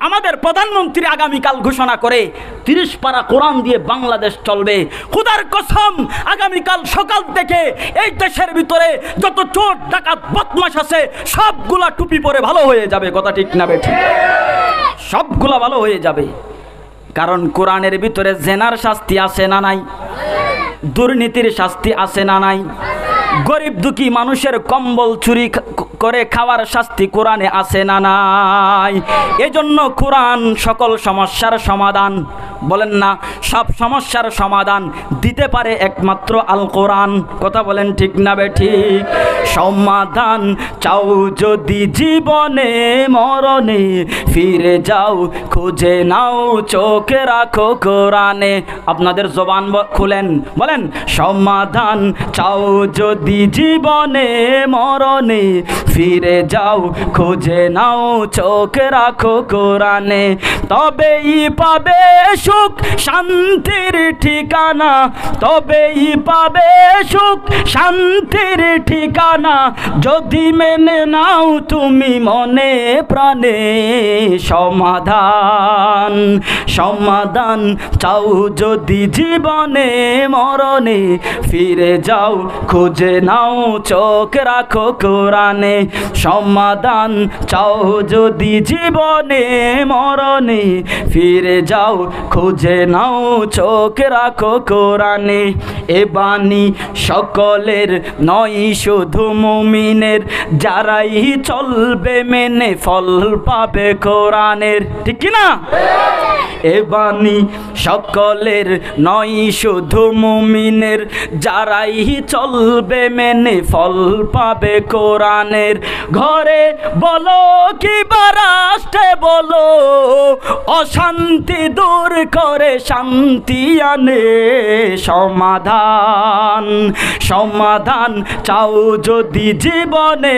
আমাদের প্রধানমন্ত্রী আগামীকাল ঘোষণা করে 30 পারা কোরআন দিয়ে বাংলাদেশ চলবে। খোদার কসম, আগামীকাল সকাল থেকে এই দেশের ভিতরে যত চোর ডাকাত বদমাশ আছে সবগুলা টুপি পরে ভালো হয়ে যাবে। কথা ঠিক না বেঠিক? সবগুলা ভালো হয়ে যাবে। কারণ কোরআনের ভিতরে জেনার শাস্তি আছে না নাই? দুর্নীতির শাস্তি আছে না নাই? গরিব দুঃখী মানুষের কম্বল চুরি করে খাওয়ার শাস্তি কোরআনে আছে না নাই? এজন্য কোরআন সকল সমস্যার সমাধান, বলেন না, সব সমস্যার সমাধান দিতে পারে একমাত্র আল কোরআন। কথা বলেন ঠিক না বেঠিক? সমাধান চাও যদি জীবনে মরণে, ফিরে যাও খুঁজে নাও চোখে রাখো কোরআনে। আপনাদের জবান খুলেন, বলেন সমাধান চাও যদি জীবনে মরণে, ফিরে যাও খুঁজে নাও চোখে রাখো কোরআনে। তবেই পাবে সুখ শান্তির ঠিকানা, তবেই পাবে সুখ শান্তির ঠিকানা, যদি মেনে নাও তুমি মনে প্রাণে। সমাধান সমাধান চাও যদি জীবনে মরণে, ফিরে যাও খুঁজে নাও চোখ রাখো কোরআনে। সমাধান চাও যদি জীবনে মরণে, ফিরে যাও খুঁজে নাও চোখ রাখো কোরআনে। এ বাণী সকলের নয় শুধু মুমিনের, যারাই চলবে মেনে ফল পাবে কোরআনের। ঠিক কি না? এ বাণী সকলের নয় শুধু মুমিনের, যারাই চলবে মেনে ফল পাবে কোরআনের। ঘরে বলো কি বা রাষ্ট্রে বলো, অশান্তি দূর করে শান্তি আনে। সমাধান সমাধান চাও যদি জীবনে,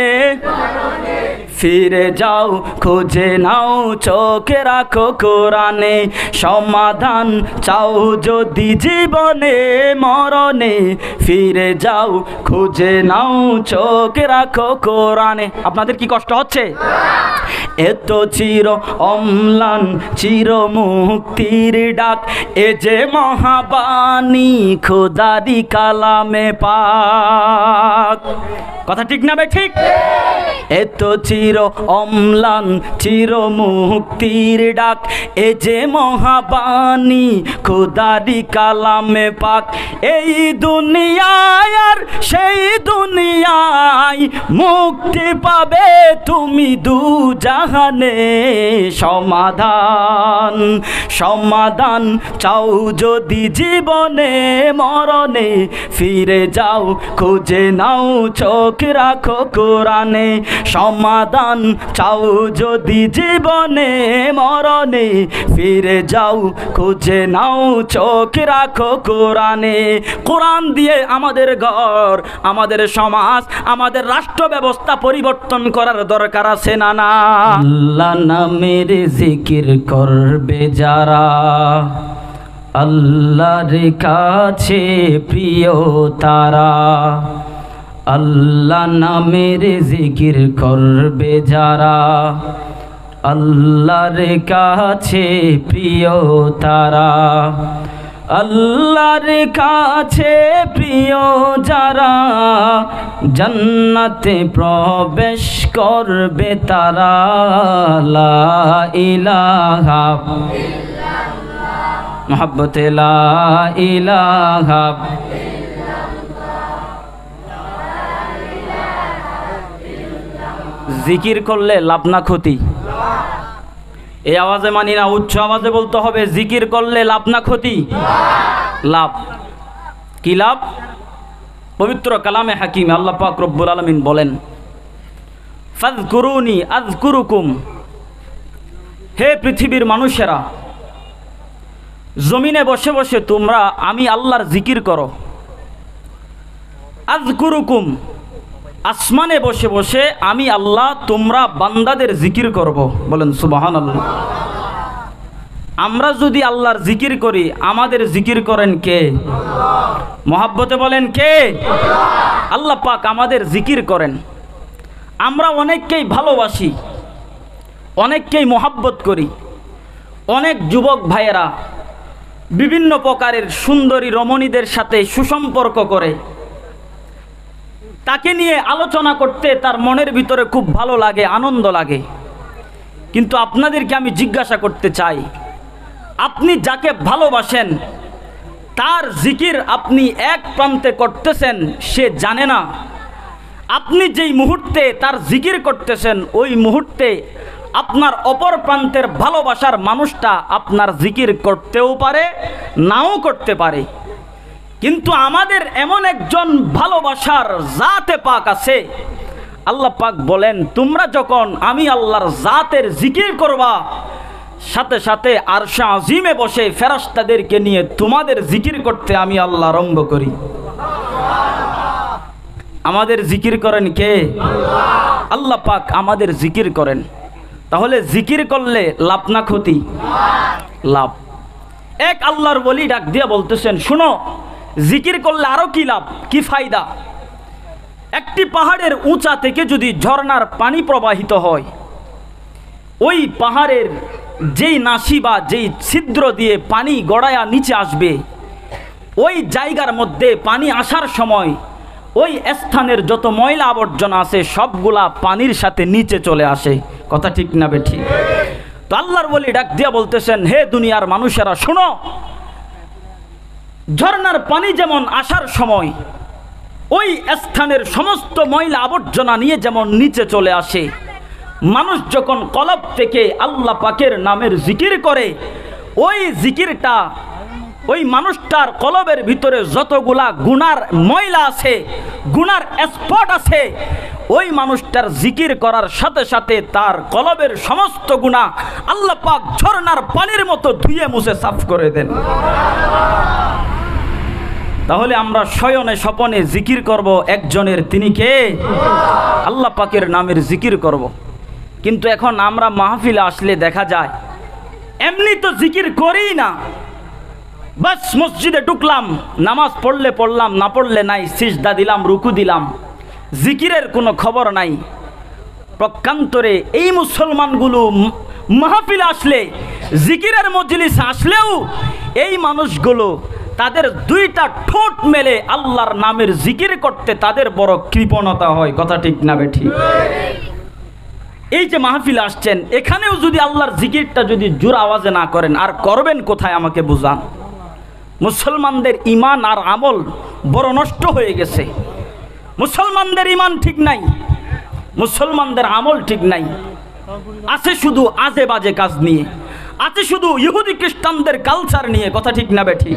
ফিরে যাও খুঁজে নাও চোখে রাখো কোরআনে। সমাধান চাও যদি জীবনে মরণে, ফিরে যাও খুঁজে নাও চোখে রাখো কোরআনে। আপনাদের কি কষ্ট হচ্ছে? এত চির অম্লান চির মুক্তির ডাক, এ যে মহাবাণী খোদারি কালামে পাক। কথা ঠিক না বেঠিক? এত চির অম্লান চির মুক্তির ডাক, এ যে মহাবাণী খোদারি কালামে পাক। এই দুনিয়ায় আর সেই দুনিয়ায় মুক্তি পাবে তুমি দু জাহানে। সমাধান সমাধান চাও যদি জীবনে মরণে, ফিরে যাও খুঁজে নাও চোখ রাখো কোরআনে। সমাধান চাও যদি জীবনে মরণে, ফিরে যাও খুঁজে নাও চোখ রাখো কোরআনে। কোরআন দিয়ে আমাদের ঘর, আমাদের সমাজ, আমাদের রাষ্ট্র ব্যবস্থা পরিবর্তন করার দরকার আছে না না? আল্লাহ নামের জিকির করবে যারা, আল্লাহর কাছে প্রিয় তারা। আল্লাহ নামের জিকির করবে যারা, আল্লাহর কাছে প্রিয় তারা। আল্লাহর কাছে প্রিয় যারা, জান্নাতে প্রবেশ করবে তারা। লা ইলাহা ইল্লাল্লাহ মুহাব্বতে লা ইলাহা জিকির করলে লাভ না ক্ষতি? এই আওয়াজে মানি না, উচ্চ আওয়াজে বলতে হবে, জিকির করলে লাভ না ক্ষতি? লাভ। কি লাভ? পবিত্র কালামে হাকিমে আল্লাহ পাক রব্বুল আলামিন বলেন, ফাযকুরুনি আযকুরুকুম। হে পৃথিবীর মানুষেরা, জমিনে বসে বসে তোমরা আমি আল্লাহর জিকির করো। আযকুরুকুম, আসমানে বসে বসে আমি আল্লাহ তোমরা বান্দাদের জিকির করব। বলেন সুবহানাল্লাহ। আমরা যদি আল্লাহর জিকির করি, আমাদের জিকির করেন কে? মহাব্বতে বলেন কে? আল্লাহ পাক আমাদের জিকির করেন। আমরা অনেককেই ভালোবাসি, অনেককেই মহাব্বত করি, অনেক যুবক ভাইয়েরা বিভিন্ন প্রকারের সুন্দরী রমণীদের সাথে সুসম্পর্ক করে, তাকে নিয়ে আলোচনা করতে তার মনের ভিতরে খুব ভালো লাগে, আনন্দ লাগে। কিন্তু আপনাদেরকে আমি জিজ্ঞাসা করতে চাই, আপনি যাকে ভালোবাসেন তার জিকির আপনি এক প্রান্তে করতেছেন, সে জানে না। আপনি যেই মুহূর্তে তার জিকির করতেছেন ওই মুহূর্তে আপনার অপর প্রান্তের ভালোবাসার মানুষটা আপনার জিকির করতেও পারে, নাও করতে পারে। কিন্তু আমাদের এমন একজন ভালোবাসার জাতে পাক আছে, আল্লাহ পাক বলেন তোমরা যখন আমি আল্লাহর জাতের জিকির করবা, সাথে সাথে আরশে আজিমে বসে ফেরেশতাদেরকে নিয়ে তোমাদের জিকির করতে আমি আল্লাহ আরম্ভ করি। আমাদের জিকির করেন কে? আল্লাহ পাক আমাদের জিকির করেন। তাহলে জিকির করলে লাভ না ক্ষতি? লাভ। এক আল্লাহর ওলি ডাক দিয়ে বলতেছেন, শুনো জিকির করলে আরো কি লাভ, কি ফায়দা। একটি পাহাড়ের উঁচা থেকে যদি ঝর্ণার পানি প্রবাহিত হয়, ওই পাহাড়ের যেই নাসি বা যেই ছিদ্র দিয়ে পানি গড়ায়া নিচে আসবে, ওই জায়গার মধ্যে পানি আসার সময় ওই স্থানের যত ময়লা আবর্জনা আছে সবগুলা পানির সাথে নিচে চলে আসে। কথা ঠিক না বেঠিক? তো আল্লাহর ওলি ডাক দিয়া বলতেছেন, হে দুনিয়ার মানুষেরা শোনো, ঝর্ণার পানি যেমন আসার সময় ওই স্থানের সমস্ত ময়লা আবর্জনা নিয়ে যেমন নিচে চলে আসে, মানুষ যখন কলব থেকে আল্লাহ পাকের নামের জিকির করে, ওই জিকিরটা ওই মানুষটার কলবের ভিতরে যতগুলা গুনার ময়লা আছে, গুনার স্পট আছে, ওই মানুষটার জিকির করার সাথে সাথে তার কলবের সমস্ত গুনাহ আল্লাহ পাক ঝর্ণার পানির মতো ধুয়ে মুছে সাফ করে দেন। তাহলে আমরা শয়নে স্বপনে জিকির করব একজনের, তিনি কে? আল্লাহ পাকের নামের জিকির করব। কিন্তু এখন আমরা মাহফিলে আসলে দেখা যায় এমনি তো জিকির করি না, বাস মসজিদে ঢুকলাম, নামাজ পড়লে পড়লাম, না পড়লে নাই, সিজদা দিলাম, রুকু দিলাম, জিকিরের কোনো খবর নাই। প্রকান্তরে এই মুসলমানগুলো মাহফিলে আসলে, জিকিরের মজলিস আসলেও এই মানুষগুলো তাদের দুইটা ঠোঁট মেলে আল্লাহর নামের জিকির করতে তাদের বড় কৃপণতা হয়। কথা ঠিক না বেঠিক? এই যে মাহফিলে আসছেন, এখানেও যদি আল্লাহর জিকিরটা যদি জোর আওয়াজে না করেন, আর করবেন কোথায় আমাকে বুঝান। মুসলমানদের ইমান আর আমল বড় নষ্ট হয়ে গেছে। মুসলমানদের ইমান ঠিক নাই, মুসলমানদের আমল ঠিক নাই, আছে শুধু আজে বাজে কাজ নিয়ে, আছে শুধু ইহুদি খ্রিস্টানদের কালচার নিয়ে। কথা ঠিক না বেঠিক?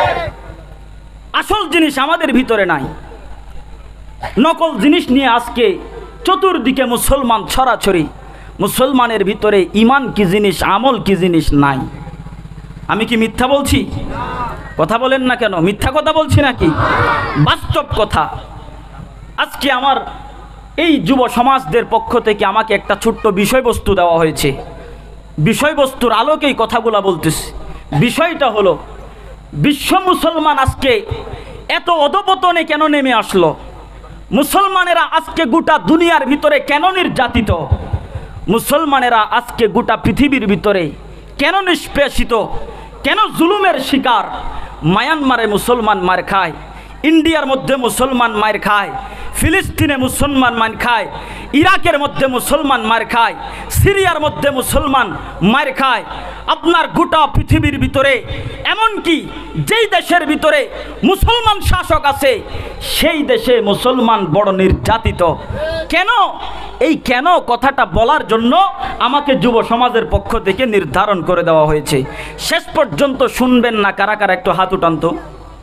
আসল জিনিস আমাদের ভিতরে নাই, নকল জিনিস নিয়ে আজকে চতুর্দিকে মুসলমান ছড়াছড়ি। মুসলমানের ভিতরে ইমান কি জিনিস, আমল কি জিনিস নাই। আমি কি মিথ্যা বলছি? কথা বলেন না কেন? মিথ্যা কথা বলছি নাকি? বাস্তব কথা। আজকে আমার এই যুব সমাজদের পক্ষ থেকে আমাকে একটা ছোট্ট বিষয়বস্তু দেওয়া হয়েছে, বিষয়বস্তুর আলোকেই কথাগুলা বলতেছি। বিষয়টা হলো, বিশ্ব মুসলমান আজকে এত অধপতনে কেন নেমে আসলো? মুসলমানেরা আজকে গোটা দুনিয়ার ভিতরে কেন নির্যাতিত? মুসলমানেরা আজকে গোটা পৃথিবীর ভিতরে কেন নিষ্পেষিত, কেন জুলুমের শিকার? মায়ানমারে মুসলমান মার খায়, ইন্ডিয়ার মধ্যে মুসলমান মার খায়, ফিলিস্তিনে মুসলমান মার খায়, ইরাকের মধ্যে মুসলমান মার খায়, সিরিয়ার মধ্যে মুসলমান মার খায়। আপনার গোটা পৃথিবীর ভিতরে, এমনকি যেই দেশের ভিতরে মুসলমান শাসক আছে সেই দেশে মুসলমান বড় নির্যাতিত। কেন? এই কেন কথাটা বলার জন্য আমাকে যুব সমাজের পক্ষ থেকে নির্ধারণ করে দেওয়া হয়েছে। শেষ পর্যন্ত শুনবেন না কারা কারা? একটু হাত উঠান তো।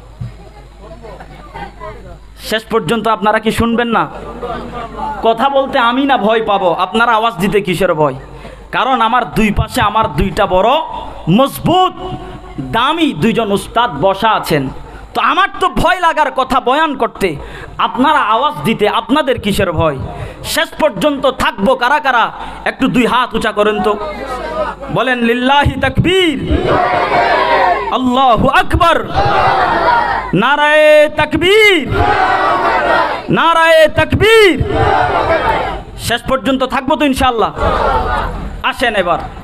শেষ পর্যন্ত আপনারা কি শুনবেন না? কথা বলতে আমি না ভয় পাবো, আপনারা আওয়াজ দিতে কিসের ভয়? কারণ আমার দুই পাশে আমার দুইটা বড় মজবুত দামি দুইজন উস্তাদ বসা আছেন। তো আমার তো ভয় লাগার কথা বয়ান করতে, আপনারা আওয়াজ দিতে আপনাদের কিসের ভয়? শেষ পর্যন্ত থাকবো কারা কারা? একটু দুই হাত উঁচা করেন তো, বলেন লিল্লাহি তাকবীর, আল্লাহু আকবার, নারায়ে তাকবীর, নারায়ে তাকবীর। শেষ পর্যন্ত থাকবো তো ইনশাআল্লাহ? আসেন এবার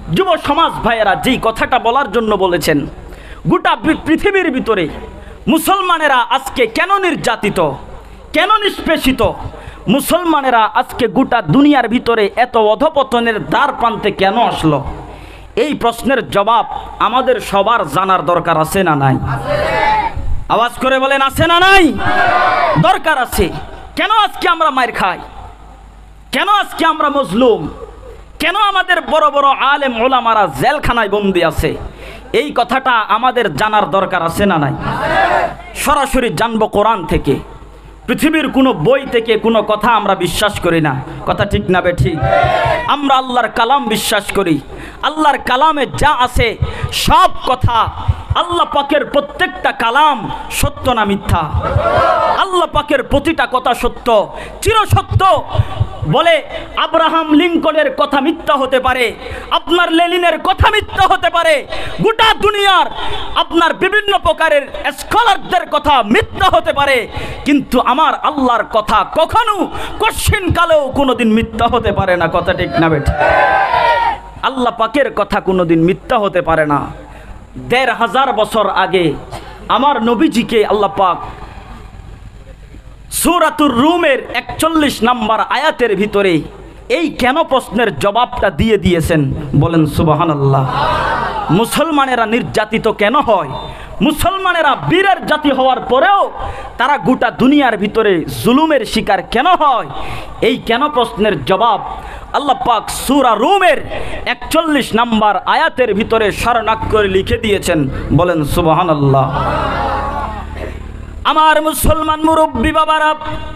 যুব সমাজ ভাইয়েরা যেই কথাটা বলার জন্য বলেছেন, গোটা পৃথিবীর ভিতরে মুসলমানেরা আজকে কেন নির্যাতিত, কেন নিষ্পেষিত, মুসলমানেরা আজকে গোটা দুনিয়ার ভিতরে এত অধপতনের দ্বার প্রান্তে কেন আসলো, এই প্রশ্নের জবাব আমাদের সবার জানার দরকার আছে না নাই? আওয়াজ করে বলেন, আছে না নাই? দরকার আছে। কেন আজকে আমরা মার খাই, কেন আজকে আমরা মজলুম, কেন আমাদের বড় বড় আলেম ওলামারা জেলখানায় বন্দি আছে, এই কথাটা আমাদের জানার দরকার আছে না নাই? সরাসরি জানবো কোরআন থেকে, পৃথিবীর কোনো বই থেকে কোনো কথা আমরা বিশ্বাস করি না। কথা ঠিক না বেঠিক? আমরা আল্লাহর কালাম বিশ্বাস করি। আল্লাহর কালামে যা আছে সব কথা, আল্লাহ পাকের প্রত্যেকটা কালাম সত্য না মিথ্যা? আল্লাহ পাকের প্রতিটা কথা সত্য, চিরসত্য। বলে আব্রাহাম লিঙ্কনের কথা মিথ্যা হতে পারে, আপনার লেনিনের কথা মিথ্যা হতে পারে, গোটা দুনিয়ার আপনার বিভিন্ন প্রকারের স্কলারদের কথা মিথ্যা হতে পারে, কিন্তু আমার আল্লাহর কথা কখনো কশিন কালেও কোনোদিন মিথ্যা হতে পারে না। কথা ঠিক না বেঠিক? আল্লাহ পাকের কথা কোনোদিন মিথ্যা হতে পারে না। ১৫০০ বছর আগে আমার নবীজিকে আল্লাহ পাক সূরাতুর রুমের ৪১ নম্বর আয়াতের ভিতরে এই কেন প্রশ্নের জবাবটা দিয়ে দিয়েছেন। বলেন সুবহানাল্লাহ। মুসলমানেরা নির্যাতিত কেন হয়, মুসলমানেরা বীরের জাতি হওয়ার পরেও তারা গোটা দুনিয়ার ভিতরে জুলুমের শিকার কেন হয়, এই কেন প্রশ্নের জবাব আল্লাহ পাক সূরা রুমের ৪১ নম্বর আয়াতের ভিতরে স্বর্ণাক্ষরে লিখে দিয়েছেন। বলেন সুবহানাল্লাহ। আমার মুসলমান মুরব্বী বাবারা,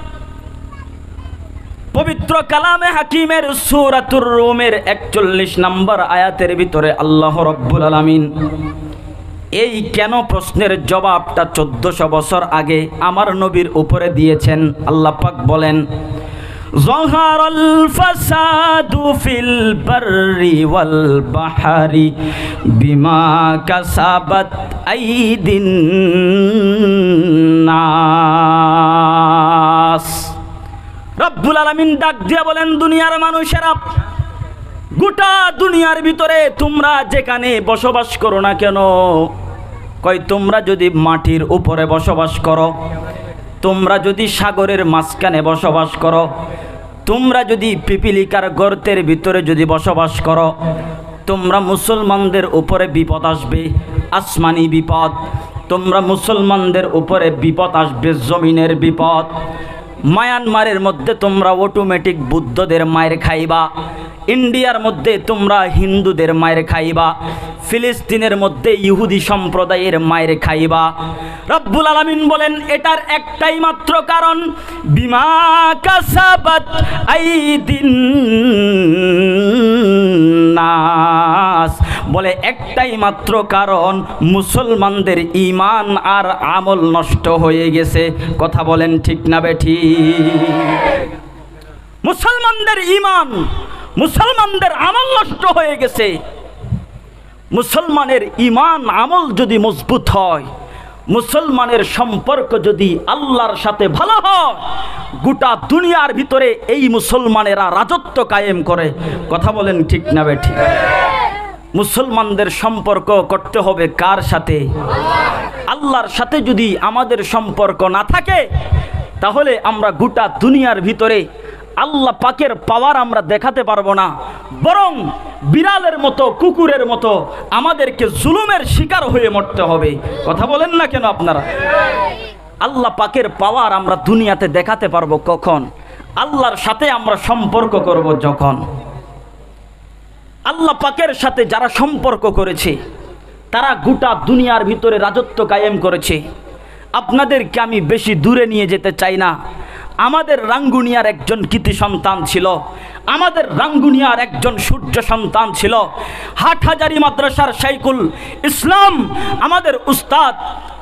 পবিত্র কালামে হাকিমের সূরাতুর রুমের ৪১ নম্বর আয়াতের ভিতরে আল্লাহ রাব্বুল আলামিন এই কেন প্রশ্নের জবাবটা ১৪০০ বছর আগে আমার নবীর উপরে দিয়েছেন। আল্লাহ পাক বলেন, যহারাল ফাসাদু ফিল বাররি ওয়াল বাহরি বিমা কাসাবাত আইদিন নাস। রব্বুল আলামিন ডাক দিয়া বলেন, দুনিয়ার মানুষেরা, গোটা দুনিয়ার ভিতরে তোমরা যেখানে বসবাস করো না কেন, কই তোমরা যদি মাটির উপরে বসবাস করো, তোমরা যদি সাগরের মাঝখানে বসবাস করো, তোমরা যদি পিপিলিকার গর্তের ভিতরে যদি বসবাস করো, তোমরা মুসলমানদের উপরে বিপদ আসবে, আসমানি বিপদ। তোমরা মুসলমানদের উপরে বিপদ আসবে, জমিনের বিপদ। মায়ানমারের মধ্যে তোমরা অটোমেটিক বুদ্ধদের মায়ের খাইবা, ইন্ডিয়ার মধ্যে তোমরা হিন্দুদের মায়ের খাইবা, ফিলিস্তিনের মধ্যে ইহুদি সম্প্রদায়ের মায়ের খাইবা। রব্বুল আলামিন বলেন, এটার একটাই মাত্র কারণ, বিমা কাসাবাত আইদিন নাস। বলে একটাই মাত্র কারণ, মুসলমানদের ঈমান আর আমল নষ্ট হয়ে গেছে। কথা বলেন ঠিক না বেঠিক? মুসলমানদের ঈমান, মুসলমানদের আমল নষ্ট হয়ে গেছে। মুসলমানের ঈমান আমল যদি মজবুত হয়, মুসলমানের সম্পর্ক যদি আল্লাহর সাথে ভালো হয়, গোটা দুনিয়ার ভিতরে এই মুসলমানেরা রাজত্ব কায়েম করে। কথা বলেন ঠিক না বেঠিক? মুসলমানদের সম্পর্ক করতে হবে কার সাথে? আল্লাহর সাথে। যদি আমাদের সম্পর্ক না থাকে, তাহলে আমরা গোটা দুনিয়ার ভিতরে আল্লাহ পাকের পাওয়ার আমরা দেখাতে পারবো না, বরং বিড়ালের মতো, কুকুরের মতো আমাদেরকে জুলুমের শিকার হয়ে মরতে হবে। কথা বলেন না কেন আপনারা? আল্লাহ পাকের পাওয়ার আমরা দুনিয়াতে দেখাতে পারবো কখন? আল্লাহর সাথে আমরা সম্পর্ক করব যখন। আল্লাহ পাকের সাথে যারা সম্পর্ক করেছে, তারা গোটা দুনিয়ার ভিতরে রাজত্ব কায়েম করেছে। আপনাদেরকে আমি বেশি দূরে নিয়ে যেতে চাই না। আমাদের রাঙ্গুনিয়ার একজন কৃতি সন্তান ছিল, আমাদের রাঙ্গুনিয়ার একজন সূর্য সন্তান ছিল, হাটহাজারী মাদ্রাসার শাইখুল ইসলাম আমাদের উস্তাদ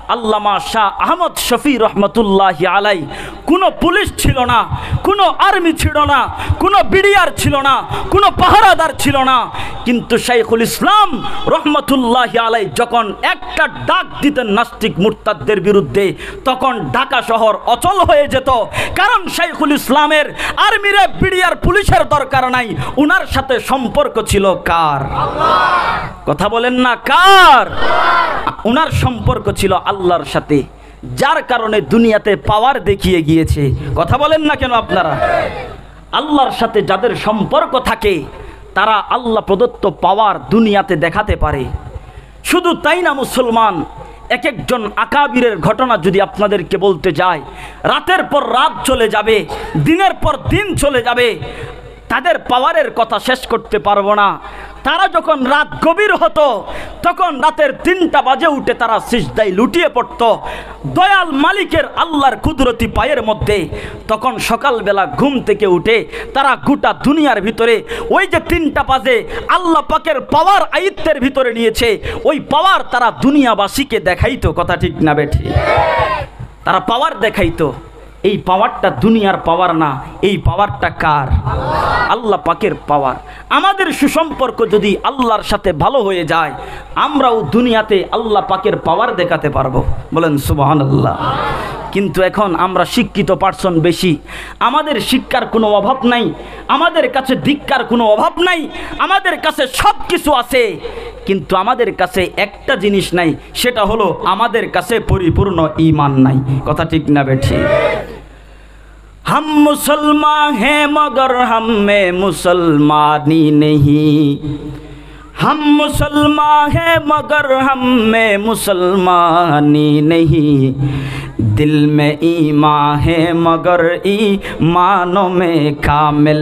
আল্লামা শাহ আহমদ শফি রহমতুল্লাহি আলাই কোনো পুলিশ ছিল না, কোনো আর্মি ছিল না, কোনো বিডিআর ছিল না, কোনো পাহারাদার ছিল না, কিন্তু শাইখুল ইসলাম রহমতুল্লাহি আলাই যখন একটা ডাক দিতেন নাস্তিক মুরতাদদের বিরুদ্ধে, তখন ঢাকা শহর অচল হয়ে যেত। কারণ শাইখুল ইসলামের আর্মিরে বিডিআর পুলিশের দরকার নাই, উনার সাথে সম্পর্ক ছিল কার? কথা বলেন না, কার? উনার সম্পর্ক ছিল আল্লাহর সাথে, যার কারণে দুনিয়াতে পাওয়ার দেখিয়ে গিয়েছে। কথা বলেন না কেন আপনারা? আল্লাহর সাথে যাদের সম্পর্ক থাকে তারা আল্লাহ প্রদত্ত পাওয়ার দুনিয়াতে দেখাতে পারে। শুধু তাই না মুসলমান, এক একজন আকাবিরের ঘটনা যদি আপনাদেরকে বলতে যাই, রাতের পর রাত চলে যাবে, দিনের পর দিন চলে যাবে, তাদের পাওয়ারের কথা শেষ করতে পারবো না। তারা যখন রাত গভীর হতো তখন রাতের 3টা বাজে উঠে তারা সিজদায় লুটিয়ে পড়ত দয়াল মালিকের আল্লাহর কুদরতি পায়ের মধ্যে। তখন সকালবেলা ঘুম থেকে উঠে তারা গোটা দুনিয়ার ভিতরে ওই যে 3টা বাজে আল্লাহ পাকের পাওয়ার আয়ত্তের ভিতরে নিয়েছে, ওই পাওয়ার তারা দুনিয়াবাসীকে দেখাইতো। কথা ঠিক না বেঠি? তারা পাওয়ার দেখাইতো। এই পাওয়ারটা দুনিয়ার পাওয়ার না, এই পাওয়ারটা কার? আল্লাহ পাকের পাওয়ার। আমাদের সুসম্পর্ক যদি আল্লাহর সাথে ভালো হয়ে যায়, আমরাও দুনিয়াতে আল্লাহ পাকের পাওয়ার দেখাতে পারবো। বলেন সুবহানাল্লাহ। কিন্তু এখন আমরা শিক্ষিত পার্সন বেশি, আমাদের শিক্ষার কোনো অভাব নাই, আমাদের কাছে দীক্ষার কোনো অভাব নাই, আমাদের কাছে সব কিছু আছে, কিন্তু আমাদের কাছে একটা জিনিস নাই, সেটা হলো আমাদের কাছে পরিপূর্ণ ঈমান নাই। কথা ঠিক না বেঠি? हम मुसलमान हैं मगर हम में मुसलमानी नहीं, हम मुसलमान हैं मगर हम में मुसलमानी नहीं, दिल में ईमान है मगर ईमानों में कामिल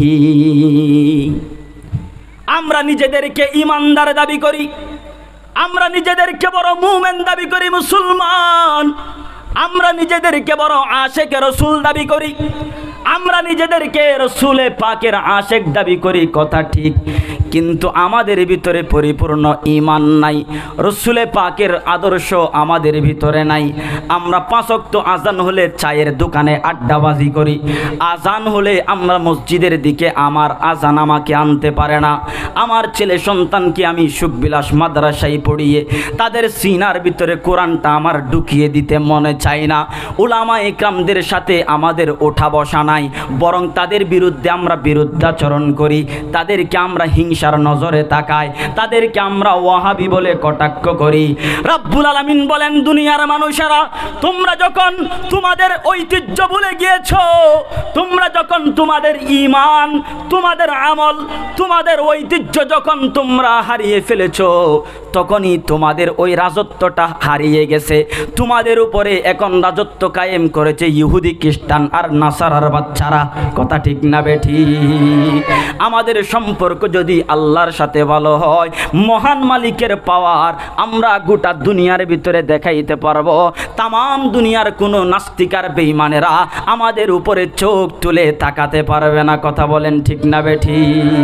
नहीं। আমরা নিজেদেরকে ইমানদার দাবি করি, আমরা নিজেদেরকে বড় মুমিন দাবি করি, মুসলমান। আমরা নিজেদেরকে বড় আশেক রসুল দাবি করি, আমরা নিজেদেরকে রসুলে পাকের আশেক দাবি করি। কথা ঠিক, কিন্তু আমাদের ভিতরে পরিপূর্ণ ঈমান নাই, রসুলে পাকের আদর্শ আমাদের ভিতরে নাই। আমরা 5 ওয়াক্ত আজান হলে চায়ের দোকানে আড্ডাবাজি করি, আজান হলে আমরা মসজিদের দিকে আমার আজান আমাকে আনতে পারে না। আমার ছেলে সন্তানকে আমি সুখবিলাস মাদ্রাসায় পড়িয়ে তাদের সিনার ভিতরে কোরআনটা আমার ঢুকিয়ে দিতে মনে চাই না। উলামা ইকরামদের সাথে আমাদের ওঠা বসা নাই, বরং তাদের বিরুদ্ধে আমরা বিরুদ্ধাচরণ করি, তাদেরকে আমরা হিংসার নজরে তাকাই, তাদেরকে আমরা ওয়াহাবি বলে কটাক্ষ করি। রব্বুল আলামিন বলেন, দুনিয়ার মানুষেরা তোমরা যখন তোমাদের ঐতিহ্য ভুলে গিয়েছো, তোমরা যখন তোমাদের ঈমান, তোমাদের আমল, তোমাদের ঐতিহ্য যখন তোমরা হারিয়ে ফেলেছো, তখনই তোমাদের ওই রাজত্বটা হারিয়ে গেছে। তোমাদের উপরে এখন রাজত্ব কায়েম করেছে ইহুদি, খ্রিস্টান আর নাসারার বাচ্চারা। কথা ঠিক না বেঠি? আমাদের সম্পর্ক যদি আল্লাহর সাথে ভালো হয়, মহান মালিকের পাওয়ার আমরা গোটা দুনিয়ার ভিতরে দেখাইতে পারবো। তাম দুনিয়ার কোনো নাস্তিকার বেঈমানেরা আমাদের উপরে চোখ তুলে তাকাতে পারবে না। কথা বলেন ঠিক না বেঠি?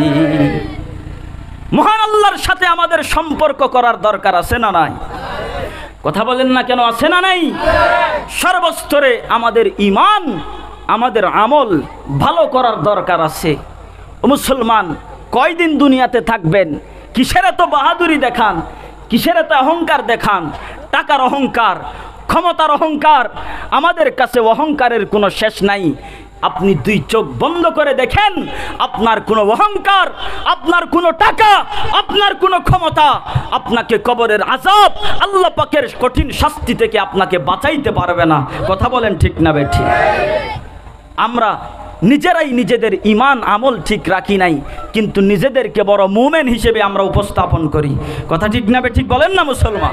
মহান আল্লাহর সাথে আমাদের সম্পর্ক করার দরকার আছে না নাই? কথা বলেন না কেন? আছে না নাই? সর্বস্তরে আমাদের ঈমান, আমাদের আমল ভালো করার দরকার আছে। মুসলমান, কয়দিন দুনিয়াতে থাকবেন? কিসের এত বাহাদুরি দেখান, কিসের এত অহংকার দেখান? টাকার অহংকার, ক্ষমতার অহংকার। আমাদের কাছে অহংকারের কোনো শেষ নাই। আপনি 2 চোখ বন্ধ করে দেখেন, আপনার কোনো অহংকার, আপনার কোনো টাকা, আপনার কোনো ক্ষমতা আপনাকে কবরের আযাব, আল্লাহ পাকের কঠিন শাস্তি থেকে আপনাকে বাঁচাইতে পারবে না। কথা বলেন ঠিক না বেঠি? আমরা নিজেরাই নিজেদের ঈমান আমল ঠিক রাখি নাই, কিন্তু নিজেদেরকে বড় মুমিন হিসেবে আমরা উপস্থাপন করি। কথা ঠিক না বেঠি? বলেন না মুসলমান?